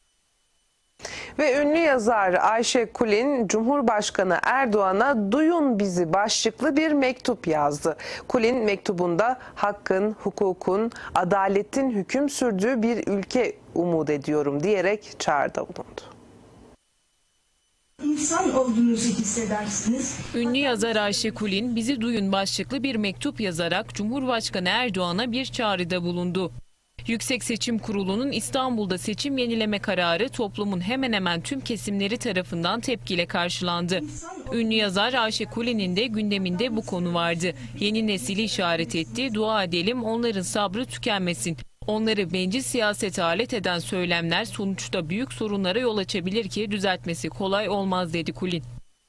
Ve ünlü yazar Ayşe Kulin, Cumhurbaşkanı Erdoğan'a "Duyun bizi" başlıklı bir mektup yazdı. Kulin mektubunda hakkın, hukukun, adaletin hüküm sürdüğü bir ülke umut ediyorum diyerek çağrıda bulundu. İnsan olduğunuzu hissedersiniz. Ünlü yazar Ayşe Kulin, "Bizi duyun" başlıklı bir mektup yazarak Cumhurbaşkanı Erdoğan'a bir çağrıda bulundu. Yüksek Seçim Kurulu'nun İstanbul'da seçim yenileme kararı toplumun hemen hemen tüm kesimleri tarafından tepkiyle karşılandı. Ünlü yazar Ayşe Kulin'in de gündeminde bu konu vardı. Yeni nesili işaret etti, "Dua edelim onların sabrı tükenmesin. Onları bencil siyasete alet eden söylemler sonuçta büyük sorunlara yol açabilir ki düzeltmesi kolay olmaz" dedi Kulin.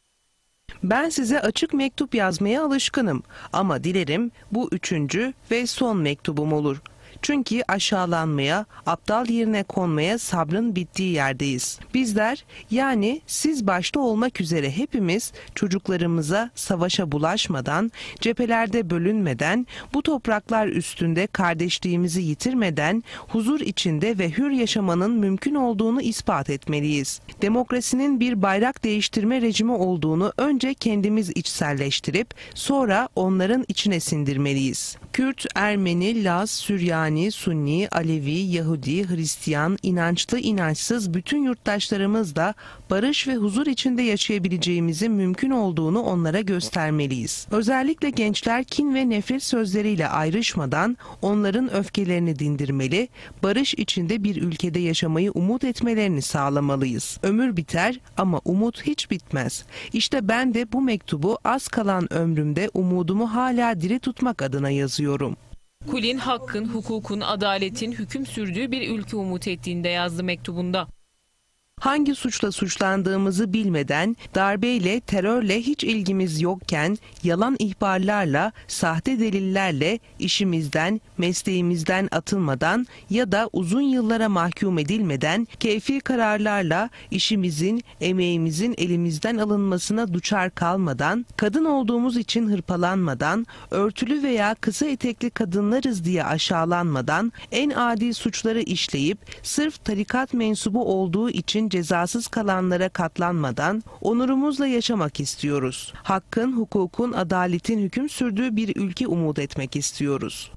"Ben size açık mektup yazmaya alışkınım ama dilerim bu 3. ve son mektubum olur. Çünkü aşağılanmaya, aptal yerine konmaya sabrın bittiği yerdeyiz. Bizler, yani siz başta olmak üzere hepimiz çocuklarımıza savaşa bulaşmadan, cephelerde bölünmeden, bu topraklar üstünde kardeşliğimizi yitirmeden, huzur içinde ve hür yaşamanın mümkün olduğunu ispat etmeliyiz. Demokrasinin bir bayrak değiştirme rejimi olduğunu önce kendimiz içselleştirip sonra onların içine sindirmeliyiz. Kürt, Ermeni, Laz, Süryani, Sunni, Alevi, Yahudi, Hristiyan, inançlı, inançsız bütün yurttaşlarımızla barış ve huzur içinde yaşayabileceğimizin mümkün olduğunu onlara göstermeliyiz. Özellikle gençler kin ve nefret sözleriyle ayrışmadan onların öfkelerini dindirmeli, barış içinde bir ülkede yaşamayı umut etmelerini sağlamalıyız. Ömür biter ama umut hiç bitmez. İşte ben de bu mektubu az kalan ömrümde umudumu hala diri tutmak adına yazıyorum. Kulin, hakkın, hukukun, adaletin hüküm sürdüğü bir ülke umut ettiğinde yazdı mektubunda. Hangi suçla suçlandığımızı bilmeden, darbeyle, terörle hiç ilgimiz yokken, yalan ihbarlarla, sahte delillerle işimizden, mesleğimizden atılmadan ya da uzun yıllara mahkum edilmeden, keyfi kararlarla işimizin, emeğimizin elimizden alınmasına duçar kalmadan, kadın olduğumuz için hırpalanmadan, örtülü veya kısa etekli kadınlarız diye aşağılanmadan, en adi suçları işleyip, sırf tarikat mensubu olduğu için cezasız kalanlara katlanmadan onurumuzla yaşamak istiyoruz. Hakkın, hukukun, adaletin hüküm sürdüğü bir ülke umut etmek istiyoruz.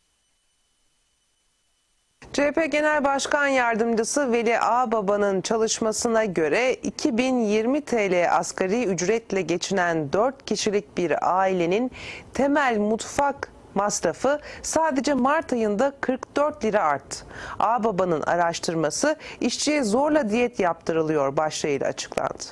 CHP Genel Başkan Yardımcısı Veli Ağbaba'nın çalışmasına göre 2020 TL asgari ücretle geçinen 4 kişilik bir ailenin temel mutfak masrafı sadece Mart ayında 44 lira arttı. Ağbaba'nın araştırması "İşçiye zorla diyet yaptırılıyor" başlığıyla açıklandı.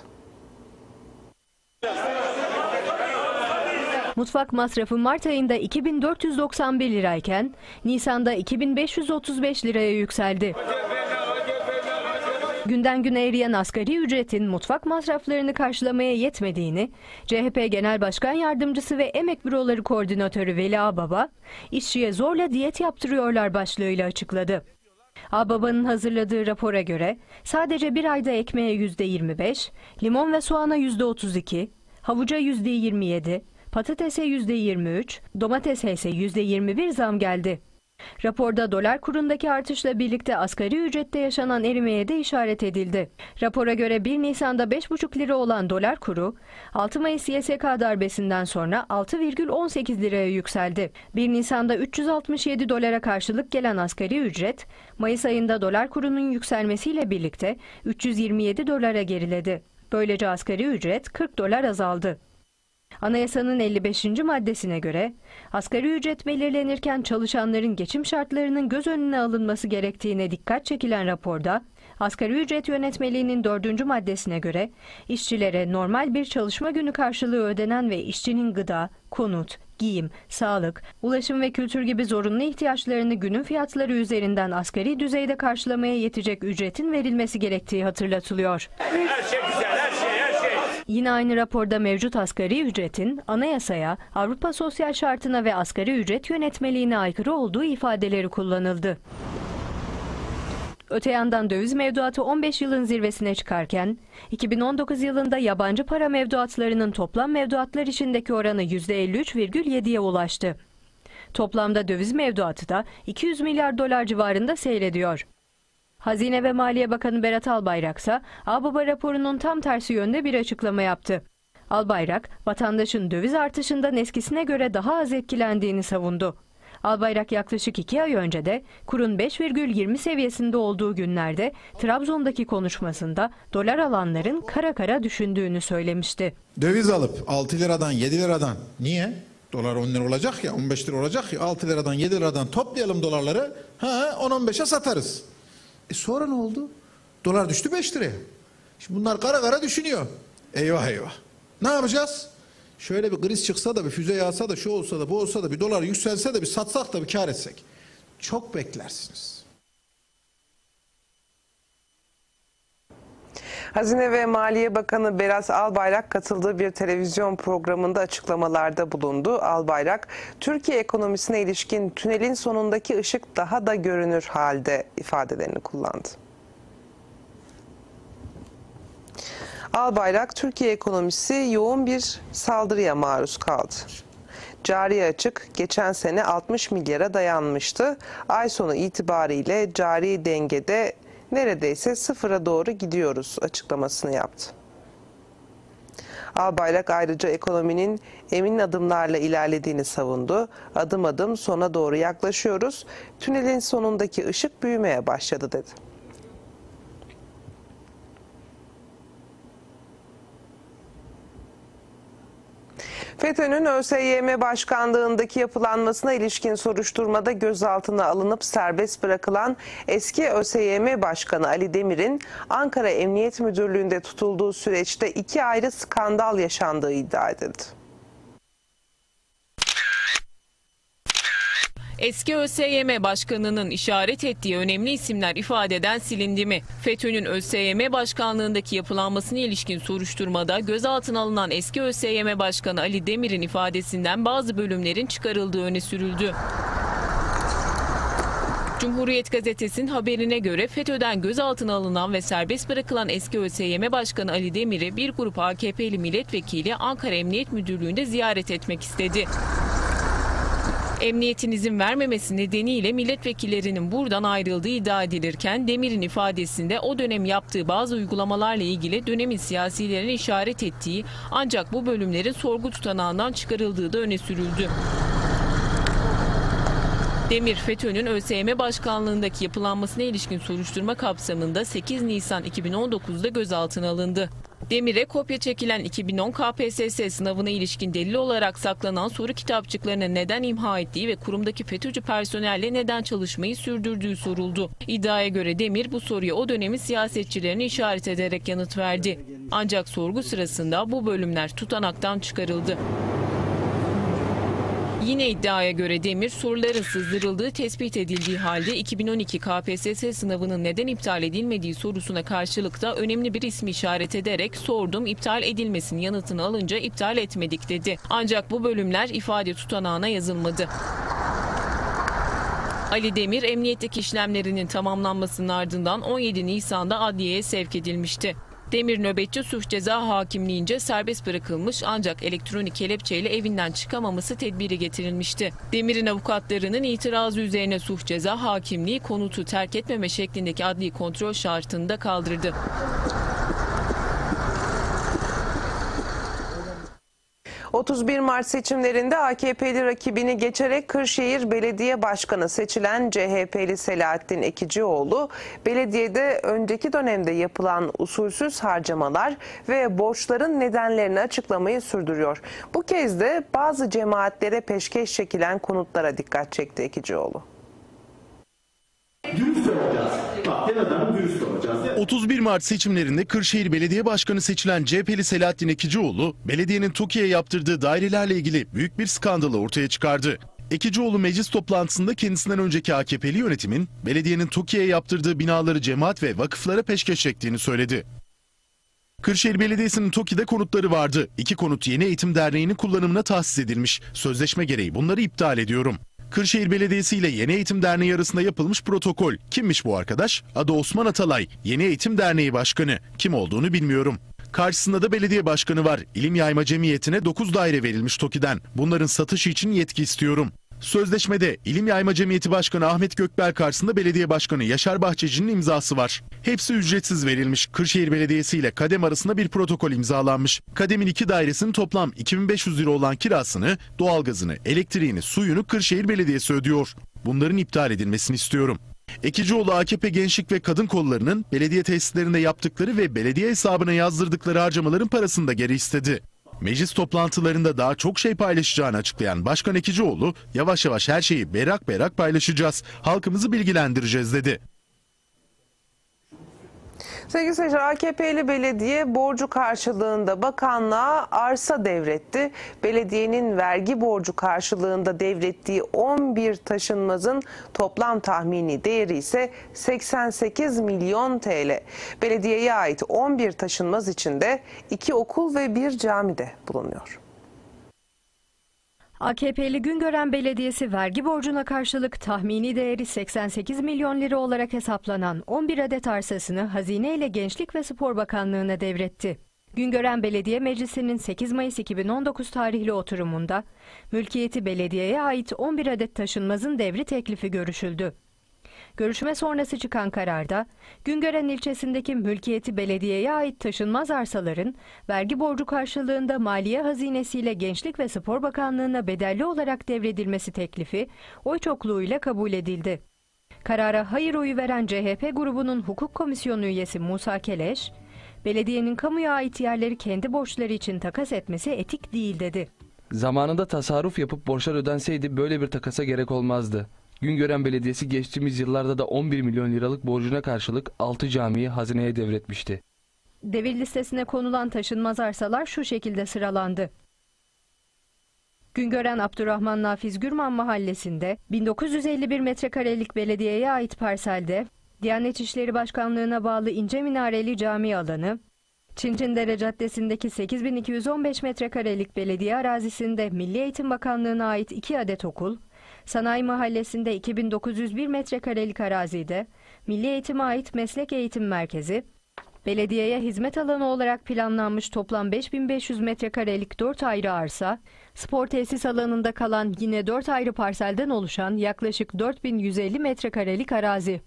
Mutfak masrafı Mart ayında 2491 lirayken Nisan'da 2535 liraya yükseldi. Günden güne eriyen asgari ücretin mutfak masraflarını karşılamaya yetmediğini CHP Genel Başkan Yardımcısı ve Emek Büroları Koordinatörü Veli Ağbaba, işçiye zorla diyet yaptırıyorlar başlığıyla açıkladı. Ağbaba'nın hazırladığı rapora göre sadece bir ayda ekmeğe %25, limon ve soğana %32, havuca %27, patatese %23, domatese ise %21 zam geldi. Raporda dolar kurundaki artışla birlikte asgari ücrette yaşanan erimeye de işaret edildi. Rapora göre 1 Nisan'da 5,5 lira olan dolar kuru, 6 Mayıs YSK darbesinden sonra 6,18 liraya yükseldi. 1 Nisan'da 367 dolara karşılık gelen asgari ücret, Mayıs ayında dolar kurunun yükselmesiyle birlikte 327 dolara geriledi. Böylece asgari ücret 40 dolar azaldı. Anayasanın 55. maddesine göre asgari ücret belirlenirken çalışanların geçim şartlarının göz önüne alınması gerektiğine dikkat çekilen raporda, asgari ücret yönetmeliğinin 4. maddesine göre işçilere normal bir çalışma günü karşılığı ödenen ve işçinin gıda, konut, giyim, sağlık, ulaşım ve kültür gibi zorunlu ihtiyaçlarını günün fiyatları üzerinden asgari düzeyde karşılamaya yetecek ücretin verilmesi gerektiği hatırlatılıyor. Her şey güzel, her şey. Yine aynı raporda mevcut asgari ücretin anayasaya, Avrupa Sosyal Şartı'na ve asgari ücret yönetmeliğine aykırı olduğu ifadeleri kullanıldı. Öte yandan döviz mevduatı 15 yılın zirvesine çıkarken, 2019 yılında yabancı para mevduatlarının toplam mevduatlar içindeki oranı %53,7'ye ulaştı. Toplamda döviz mevduatı da 200 milyar dolar civarında seyrediyor. Hazine ve Maliye Bakanı Berat Albayrak ise Ağbaba raporunun tam tersi yönde bir açıklama yaptı. Albayrak, vatandaşın döviz artışından eskisine göre daha az etkilendiğini savundu. Albayrak yaklaşık 2 ay önce de kurun 5,20 seviyesinde olduğu günlerde Trabzon'daki konuşmasında dolar alanların kara kara düşündüğünü söylemişti. Döviz alıp 6 liradan 7 liradan niye? Dolar 10 lira olacak ya, 15 lira olacak ya, 6 liradan 7 liradan toplayalım dolarları, 10-15'e satarız. Sonra ne oldu? Dolar düştü 5 liraya. Şimdi bunlar kara kara düşünüyor. Eyvah eyvah. Ne yapacağız? Şöyle bir kriz çıksa da, bir füze yağsa da, şu olsa da, bu olsa da, bir dolar yükselse de, bir satsak da, bir kar etsek. Çok beklersiniz. Hazine ve Maliye Bakanı Berat Albayrak katıldığı bir televizyon programında açıklamalarda bulundu. Albayrak, Türkiye ekonomisine ilişkin tünelin sonundaki ışık daha da görünür halde ifadelerini kullandı. Albayrak, Türkiye ekonomisi yoğun bir saldırıya maruz kaldı. Cari açık geçen sene 60 milyara dayanmıştı. Ay sonu itibariyle cari dengede neredeyse sıfıra doğru gidiyoruz açıklamasını yaptı. Albayrak ayrıca ekonominin emin adımlarla ilerlediğini savundu. Adım adım sona doğru yaklaşıyoruz. Tünelin sonundaki ışık büyümeye başladı dedi. FETÖ'nün ÖSYM başkanlığındaki yapılanmasına ilişkin soruşturmada gözaltına alınıp serbest bırakılan eski ÖSYM Başkanı Ali Demir'in Ankara Emniyet Müdürlüğü'nde tutulduğu süreçte 2 ayrı skandal yaşandığı iddia edildi. Eski ÖSYM Başkanı'nın işaret ettiği önemli isimler ifadeden silindi mi? FETÖ'nün ÖSYM Başkanlığındaki yapılanmasına ilişkin soruşturmada gözaltına alınan eski ÖSYM Başkanı Ali Demir'in ifadesinden bazı bölümlerin çıkarıldığı öne sürüldü. Cumhuriyet Gazetesi'nin haberine göre FETÖ'den gözaltına alınan ve serbest bırakılan eski ÖSYM Başkanı Ali Demir'i bir grup AKP'li milletvekili Ankara Emniyet Müdürlüğü'nde ziyaret etmek istedi. Emniyetin izin vermemesi nedeniyle milletvekillerinin buradan ayrıldığı iddia edilirken Demir'in ifadesinde o dönem yaptığı bazı uygulamalarla ilgili dönemin siyasilerine işaret ettiği ancak bu bölümlerin sorgu tutanağından çıkarıldığı da öne sürüldü. Demir, FETÖ'nün ÖSYM Başkanlığındaki yapılanmasına ilişkin soruşturma kapsamında 8 Nisan 2019'da gözaltına alındı. Demir'e kopya çekilen 2010 KPSS sınavına ilişkin delil olarak saklanan soru kitapçıklarını neden imha ettiği ve kurumdaki FETÖ'cü personelle neden çalışmayı sürdürdüğü soruldu. İddiaya göre Demir bu soruya o dönemin siyasetçilerini işaret ederek yanıt verdi. Ancak sorgu sırasında bu bölümler tutanaktan çıkarıldı. Yine iddiaya göre Demir soruların sızdırıldığı tespit edildiği halde 2012 KPSS sınavının neden iptal edilmediği sorusuna karşılık da önemli bir ismi işaret ederek sordum iptal edilmesin yanıtını alınca iptal etmedik dedi. Ancak bu bölümler ifade tutanağına yazılmadı. Ali Demir emniyetteki işlemlerinin tamamlanmasının ardından 17 Nisan'da adliyeye sevk edilmişti. Demir nöbetçi suç ceza hakimliğince serbest bırakılmış ancak elektronik kelepçeyle evinden çıkamaması tedbiri getirilmişti. Demir'in avukatlarının itirazı üzerine suç ceza hakimliği konutu terk etmeme şeklindeki adli kontrol şartını da kaldırdı. ...31 Mart seçimlerinde AKP'li rakibini geçerek Kırşehir Belediye Başkanı seçilen CHP'li Selahattin Ekicioğlu... ...belediyede önceki dönemde yapılan usulsüz harcamalar ve borçların nedenlerini açıklamayı sürdürüyor. Bu kez de bazı cemaatlere peşkeş çekilen konutlara dikkat çekti Ekicioğlu. Dürüst olacağız. Bak, dürüst olacağız. 31 Mart seçimlerinde Kırşehir Belediye Başkanı seçilen CHP'li Selahattin Ekicioğlu, belediyenin TOKİ'ye yaptırdığı dairelerle ilgili büyük bir skandalı ortaya çıkardı. Ekicioğlu meclis toplantısında kendisinden önceki AKP'li yönetimin belediyenin TOKİ'ye yaptırdığı binaları cemaat ve vakıflara peşkeş çektiğini söyledi. Kırşehir Belediyesi'nin TOKİ'de konutları vardı. 2 konut Yeni Eğitim Derneği'nin kullanımına tahsis edilmiş. Sözleşme gereği bunları iptal ediyorum. Kırşehir Belediyesi ile Yeni Eğitim Derneği arasında yapılmış protokol. Kimmiş bu arkadaş? Adı Osman Atalay. Yeni Eğitim Derneği Başkanı. Kim olduğunu bilmiyorum. Karşısında da belediye başkanı var. İlim Yayma Cemiyeti'ne 9 daire verilmiş TOKİ'den. Bunların satışı için yetki istiyorum. Sözleşmede İlim Yayma Cemiyeti Başkanı Ahmet Gökbel karşısında belediye başkanı Yaşar Bahçeci'nin imzası var. Hepsi ücretsiz verilmiş. Kırşehir Belediyesi ile KADEM arasında bir protokol imzalanmış. KADEM'in 2 dairesinin toplam 2500 lira olan kirasını, doğalgazını, elektriğini, suyunu Kırşehir Belediyesi ödüyor. Bunların iptal edilmesini istiyorum. Ekicioğlu AKP Gençlik ve Kadın Kolları'nın belediye tesislerinde yaptıkları ve belediye hesabına yazdırdıkları harcamaların parasını da geri istedi. Meclis toplantılarında daha çok şey paylaşacağını açıklayan Başkan Ekicioğlu, yavaş yavaş her şeyi berrak berrak paylaşacağız, halkımızı bilgilendireceğiz dedi. Sevgili seyirciler, AKP'li belediye borcu karşılığında bakanlığa arsa devretti. Belediyenin vergi borcu karşılığında devrettiği 11 taşınmazın toplam tahmini değeri ise 88 milyon TL. Belediyeye ait 11 taşınmaz içinde 2 okul ve 1 cami de bulunuyor. AKP'li Güngören Belediyesi vergi borcuna karşılık tahmini değeri 88 milyon lira olarak hesaplanan 11 adet arsasını Hazine ile Gençlik ve Spor Bakanlığı'na devretti. Güngören Belediye Meclisi'nin 8 Mayıs 2019 tarihli oturumunda mülkiyeti belediyeye ait 11 adet taşınmazın devri teklifi görüşüldü. Görüşme sonrası çıkan kararda Güngören ilçesindeki mülkiyeti belediyeye ait taşınmaz arsaların vergi borcu karşılığında Maliye Hazinesi ile Gençlik ve Spor Bakanlığı'na bedelli olarak devredilmesi teklifi oy çokluğuyla kabul edildi. Karara hayır oyu veren CHP grubunun hukuk komisyonu üyesi Musa Keleş, belediyenin kamuya ait yerleri kendi borçları için takas etmesi etik değil dedi. Zamanında tasarruf yapıp borçlar ödenseydi böyle bir takasa gerek olmazdı. Güngören Belediyesi geçtiğimiz yıllarda da 11 milyon liralık borcuna karşılık 6 camiyi hazineye devretmişti. Devir listesine konulan taşınmaz arsalar şu şekilde sıralandı. Güngören Abdurrahman Nafiz Gürman Mahallesi'nde 1951 metrekarelik belediyeye ait parselde Diyanet İşleri Başkanlığı'na bağlı İnce Minareli Cami alanı, Çinçindere Caddesi'ndeki 8215 metrekarelik belediye arazisinde Milli Eğitim Bakanlığı'na ait 2 adet okul, Sanayi Mahallesi'nde 2901 metrekarelik arazide Milli Eğitim'e ait Meslek Eğitim Merkezi, belediyeye hizmet alanı olarak planlanmış toplam 5500 metrekarelik 4 ayrı arsa, spor tesis alanında kalan yine 4 ayrı parselden oluşan yaklaşık 4150 metrekarelik arazi.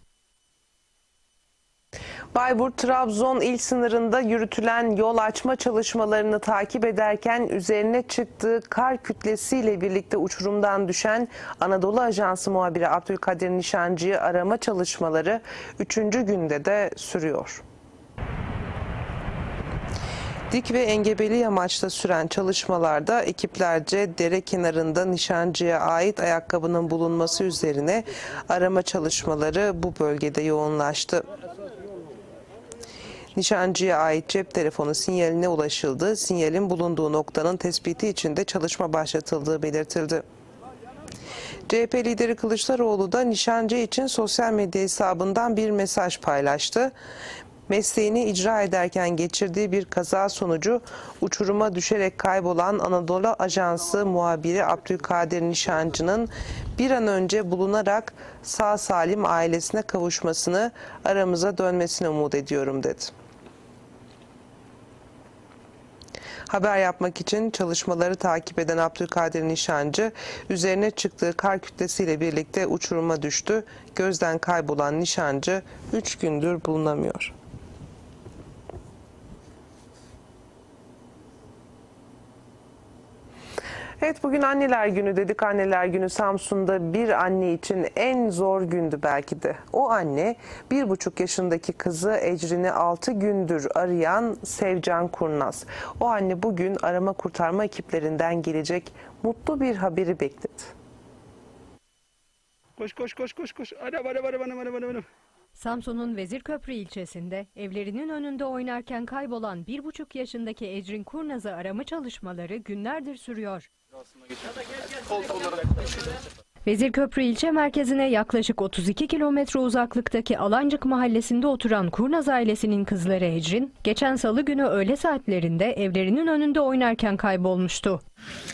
Bayburt-Trabzon il sınırında yürütülen yol açma çalışmalarını takip ederken üzerine çıktığı kar kütlesiyle birlikte uçurumdan düşen Anadolu Ajansı muhabiri Abdülkadir Nişancı'yı arama çalışmaları 3. günde de sürüyor. Dik ve engebeli yamaçta süren çalışmalarda ekiplerce dere kenarında Nişancı'ya ait ayakkabının bulunması üzerine arama çalışmaları bu bölgede yoğunlaştı. Nişancı'ya ait cep telefonu sinyaline ulaşıldı. Sinyalin bulunduğu noktanın tespiti için de çalışma başlatıldığı belirtildi. CHP lideri Kılıçdaroğlu da nişancı için sosyal medya hesabından bir mesaj paylaştı. Mesleğini icra ederken geçirdiği bir kaza sonucu uçuruma düşerek kaybolan Anadolu Ajansı muhabiri Abdülkadir Nişancı'nın bir an önce bulunarak sağ salim ailesine kavuşmasını, aramıza dönmesini umut ediyorum dedi. Haber yapmak için çalışmaları takip eden Abdülkadir Nişancı, üzerine çıktığı kar kütlesiyle birlikte uçuruma düştü. Gözden kaybolan Nişancı 3 gündür bulunamıyor. Evet, bugün Anneler Günü dedik. Anneler Günü Samsun'da bir anne için en zor gündü belki de. O anne 1,5 yaşındaki kızı Ecrin'i 6 gündür arayan Sevcan Kurnaz. O anne bugün arama kurtarma ekiplerinden gelecek mutlu bir haberi bekledi. Koş koş koş koş koş. Anam. Samsun'un Vezirköprü ilçesinde evlerinin önünde oynarken kaybolan 1,5 yaşındaki Ecrin Kurnaz'ı arama çalışmaları günlerdir sürüyor. Vezirköprü ilçe merkezine yaklaşık 32 kilometre uzaklıktaki Alancık mahallesinde oturan Kurnaz ailesinin kızları Ecrin, geçen salı günü öğle saatlerinde evlerinin önünde oynarken kaybolmuştu.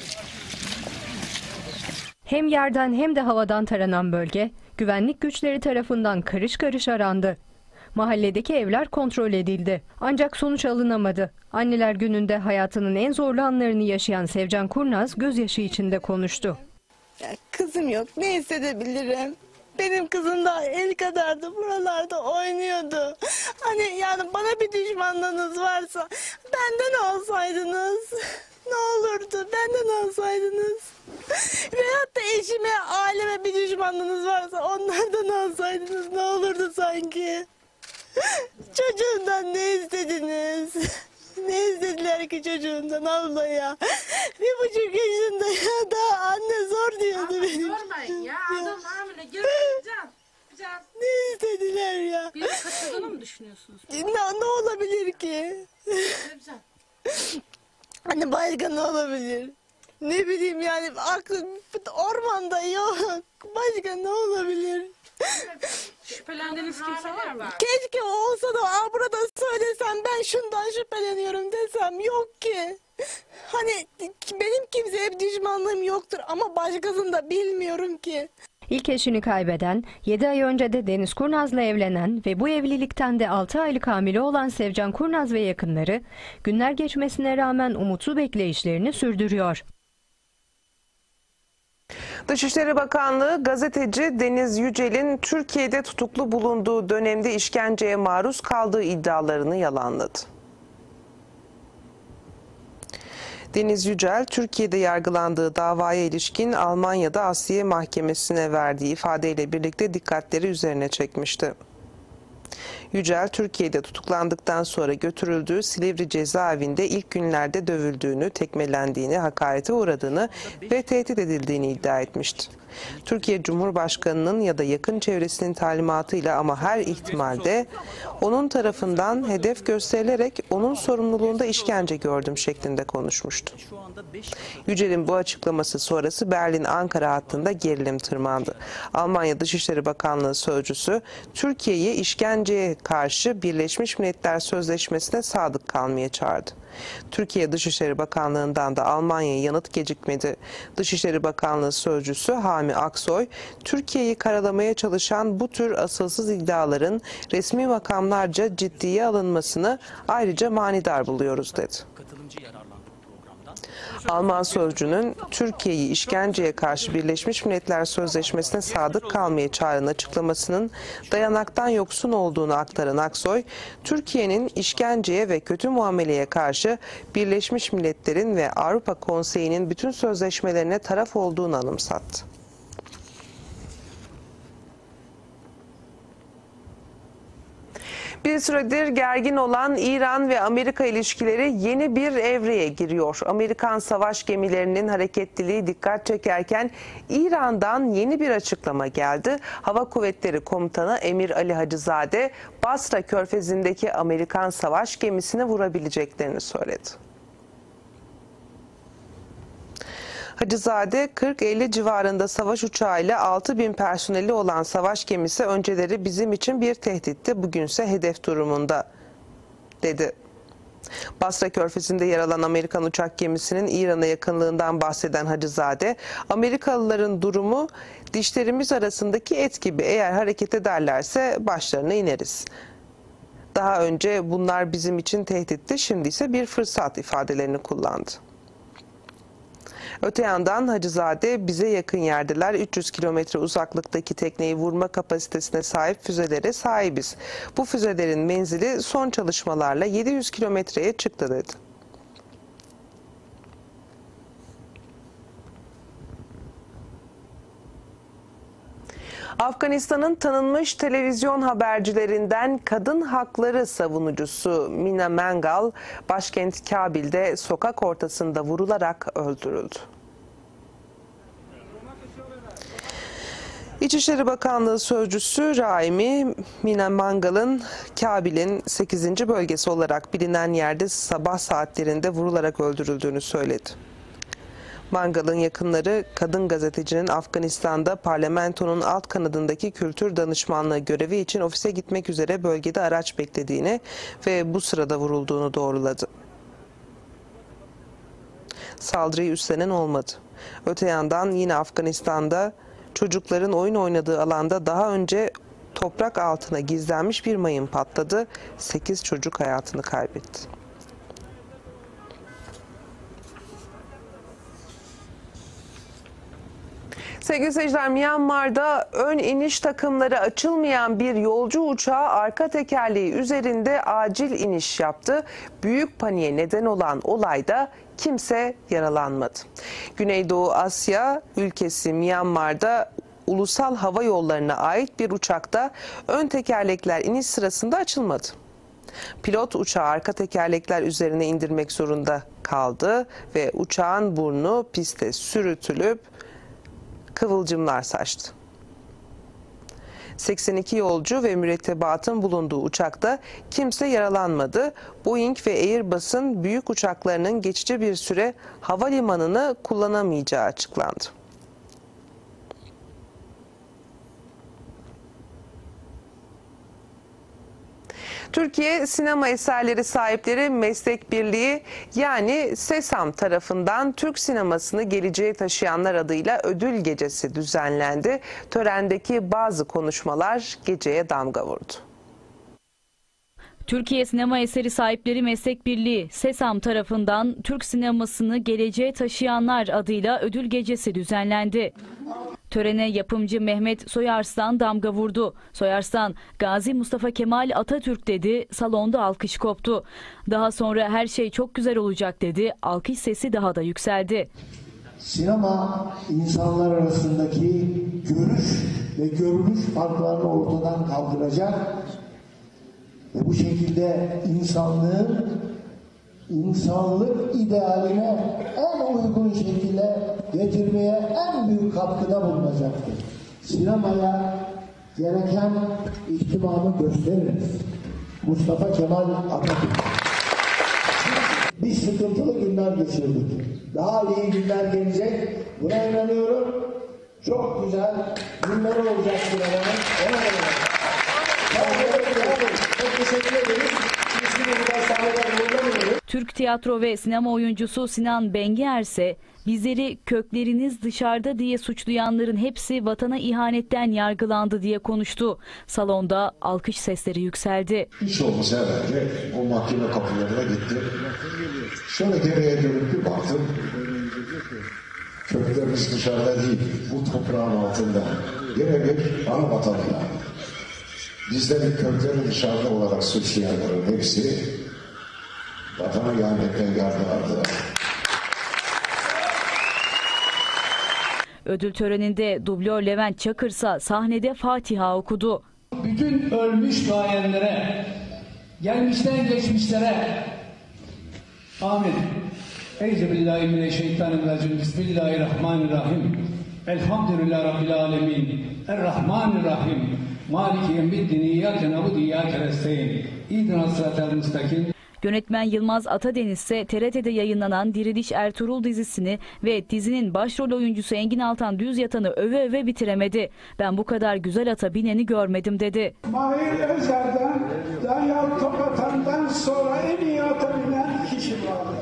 Hem yerden hem de havadan taranan bölge, güvenlik güçleri tarafından karış karış arandı. Mahalledeki evler kontrol edildi. Ancak sonuç alınamadı. Anneler Günü'nde hayatının en zorlu anlarını yaşayan Sevcan Kurnaz gözyaşı içinde konuştu. Ya kızım yok, ne hissedebilirim? Benim kızım da el kadardı, buralarda oynuyordu. Hani yani bana bir düşmanlığınız varsa benden alsaydınız. Ne olurdu, benden alsaydınız. Veyahut da eşime, aileme bir düşmanlığınız varsa onlardan alsaydınız ne olurdu sanki. Çocuğumdan ne istediniz? Ne istediler ki çocuğumdan abla ya? 1,5 yaşında ya, daha anne zor diyordu benim. Sormayın ya, adam hamile göreceğim. Ne istediler ya? Bir kaçırdığını mı düşünüyorsunuz? Ne olabilir ki? Hani başka ne olabilir? Ne bileyim yani, aklım ormanda yok. Başka ne olabilir? Şüphelendiğiniz kimse var mı? Keşke olsa da burada söylesem, ben şundan şüpheleniyorum desem, yok ki. Hani benim kimseye bir düşmanlığım yoktur ama başkasını da bilmiyorum ki. İlk eşini kaybeden, 7 ay önce de Deniz Kurnaz'la evlenen ve bu evlilikten de 6 aylık hamile olan Sevcan Kurnaz ve yakınları, günler geçmesine rağmen umutlu bekleyişlerini sürdürüyor. Dışişleri Bakanlığı gazeteci Deniz Yücel'in Türkiye'de tutuklu bulunduğu dönemde işkenceye maruz kaldığı iddialarını yalanladı. Deniz Yücel, Türkiye'de yargılandığı davaya ilişkin Almanya'da Asliye Mahkemesi'ne verdiği ifadeyle birlikte dikkatleri üzerine çekmişti. Yücel, Türkiye'de tutuklandıktan sonra götürüldüğü Silivri cezaevinde ilk günlerde dövüldüğünü, tekmelendiğini, hakarete uğradığını ve tehdit edildiğini iddia etmişti. Türkiye Cumhurbaşkanı'nın ya da yakın çevresinin talimatıyla ama her ihtimalde onun tarafından hedef gösterilerek onun sorumluluğunda işkence gördüm şeklinde konuşmuştu. Yücel'in bu açıklaması sonrası Berlin-Ankara hattında gerilim tırmandı. Almanya Dışişleri Bakanlığı sözcüsü, Türkiye'yi işkenceye karşı Birleşmiş Milletler Sözleşmesi'ne sadık kalmaya çağırdı. Türkiye Dışişleri Bakanlığı'ndan da Almanya'ya yanıt gecikmedi. Dışişleri Bakanlığı sözcüsü Hami Aksoy, Türkiye'yi karalamaya çalışan bu tür asılsız iddiaların resmi makamlarca ciddiye alınmasını ayrıca manidar buluyoruz dedi. Alman sözcünün Türkiye'yi işkenceye karşı Birleşmiş Milletler Sözleşmesi'ne sadık kalmaya çağıran açıklamasının dayanaktan yoksun olduğunu aktaran Aksoy, Türkiye'nin işkenceye ve kötü muameleye karşı Birleşmiş Milletler'in ve Avrupa Konseyi'nin bütün sözleşmelerine taraf olduğunu anımsattı. Bir süredir gergin olan İran ve Amerika ilişkileri yeni bir evreye giriyor. Amerikan savaş gemilerinin hareketliliği dikkat çekerken İran'dan yeni bir açıklama geldi. Hava Kuvvetleri Komutanı Emir Ali Hacızade, Basra Körfezi'ndeki Amerikan savaş gemisini vurabileceklerini söyledi. Hacızade 40-50 civarında savaş uçağıyla 6.000 personeli olan savaş gemisi önceleri bizim için bir tehditti, bugünse hedef durumunda dedi. Basra Körfezi'nde yer alan Amerikan uçak gemisinin İran'a yakınlığından bahseden Hacızade, Amerikalıların durumu dişlerimiz arasındaki et gibi, eğer hareket ederlerse başlarına ineriz. Daha önce bunlar bizim için tehditti, şimdi ise bir fırsat ifadelerini kullandı. Öte yandan Hacızade bize yakın yerdeler, 300 kilometre uzaklıktaki tekneyi vurma kapasitesine sahip füzelere sahibiz. Bu füzelerin menzili son çalışmalarla 700 kilometreye çıktı dedi. Afganistan'ın tanınmış televizyon habercilerinden kadın hakları savunucusu Mina Mangal, başkent Kabil'de sokak ortasında vurularak öldürüldü. İçişleri Bakanlığı Sözcüsü Raimi, Mina Mangal'ın Kabil'in 8. bölgesi olarak bilinen yerde sabah saatlerinde vurularak öldürüldüğünü söyledi. Mangal'ın yakınları kadın gazetecinin Afganistan'da parlamentonun alt kanadındaki kültür danışmanlığı görevi için ofise gitmek üzere bölgede araç beklediğini ve bu sırada vurulduğunu doğruladı. Saldırıyı üstlenen olmadı. Öte yandan yine Afganistan'da çocukların oyun oynadığı alanda daha önce toprak altına gizlenmiş bir mayın patladı. 8 çocuk hayatını kaybetti. Sevgili seyirciler, Myanmar'da ön iniş takımları açılmayan bir yolcu uçağı arka tekerleği üzerinde acil iniş yaptı. Büyük paniğe neden olan olayda kimse yaralanmadı. Güneydoğu Asya ülkesi Myanmar'da ulusal hava yollarına ait bir uçakta ön tekerlekler iniş sırasında açılmadı. Pilot uçağı arka tekerlekler üzerine indirmek zorunda kaldı ve uçağın burnu piste sürütülüp kıvılcımlar saçtı. 82 yolcu ve mürettebatın bulunduğu uçakta kimse yaralanmadı. Boeing ve Airbus'un büyük uçaklarının geçici bir süre havalimanını kullanamayacağı açıklandı. Türkiye Sinema Eserleri Sahipleri Meslek Birliği yani SESAM tarafından Türk sinemasını geleceğe taşıyanlar adıyla ödül gecesi düzenlendi. Törendeki bazı konuşmalar geceye damga vurdu. Türkiye Sinema Eseri Sahipleri Meslek Birliği SESAM tarafından Türk sinemasını geleceğe taşıyanlar adıyla ödül gecesi düzenlendi. Törene yapımcı Mehmet Soyarslan damga vurdu. Soyarslan, Gazi Mustafa Kemal Atatürk dedi, salonda alkış koptu. Daha sonra her şey çok güzel olacak dedi, alkış sesi daha da yükseldi. Sinema insanlar arasındaki görüş ve görünüş farklarını ortadan kaldıracak ve bu şekilde insanlık idealine en uygun şekilde getirmeye en büyük katkıda bulunacaktır. Sinemaya gereken ihtimamı gösteririz. Mustafa Kemal Atatürk. Biz sıkıntılı günler geçirdik. Daha iyi günler gelecek. Buna inanıyorum. Çok güzel günler olacak sinemanın. Ona göre. Çok teşekkür ederiz. Türk tiyatro ve sinema oyuncusu Sinan Bengier ise bizleri kökleriniz dışarıda diye suçlayanların hepsi vatana ihanetten yargılandı diye konuştu. Salonda alkış sesleri yükseldi. Hiç olmasa evvelce o mahkeme kapılarına gittim. Şöyle geriye dönüp bir baktım. Köklerimiz dışarıda değil, bu toprağın altında. Birebir ana vatanına. Bizleri kökleri dışarıda olarak suçlayanların hepsi vatana ihanetten yargılandılar. Ödül töreninde dublör Levent Çakırsa sahnede Fatiha okudu. Bütün ölmüş duayenlere, gelmişten geçmişlere amin. Euzubillahimineşşeytanirracim. Bismillahirrahmanirrahim. Elhamdülillah Rabbil alemin. Errahmanirrahim. Maliki yevmiddin. İyyâke na'budu ve iyyâke nestaîn. İhdina sıratal mustakim. Yönetmen Yılmaz Atadeniz ise TRT'de yayınlanan Diriliş Ertuğrul dizisini ve dizinin başrol oyuncusu Engin Altan Düzyatan'ı öve öve bitiremedi. Ben bu kadar güzel ata bineni görmedim dedi. Mahir Özer'den Danyal Tokatan'dan sonra en iyi ata binen kişi vardır.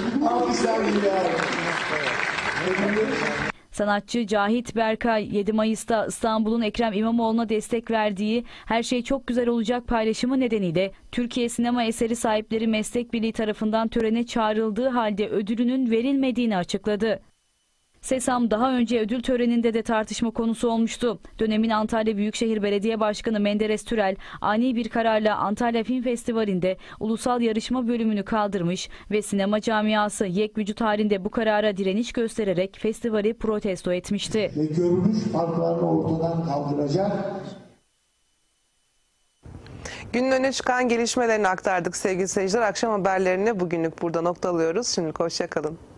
Sanatçı Cahit Berkay 7 Mayıs'ta İstanbul'un Ekrem İmamoğlu'na destek verdiği "Her şey çok güzel olacak" paylaşımı nedeniyle Türkiye Sinema Eseri Sahipleri Meslek Birliği tarafından törene çağrıldığı halde ödülünün verilmediğini açıkladı. SESAM daha önce ödül töreninde de tartışma konusu olmuştu. Dönemin Antalya Büyükşehir Belediye Başkanı Menderes Türel ani bir kararla Antalya Film Festivali'nde ulusal yarışma bölümünü kaldırmış ve sinema camiası yekvücut halinde bu karara direniş göstererek festivali protesto etmişti. Ve görünüş farklarını ortadan kaldıracak. Günün öne çıkan gelişmelerini aktardık sevgili seyirciler. Akşam haberlerini bugünlük burada noktalıyoruz. Şimdi hoşça kalın.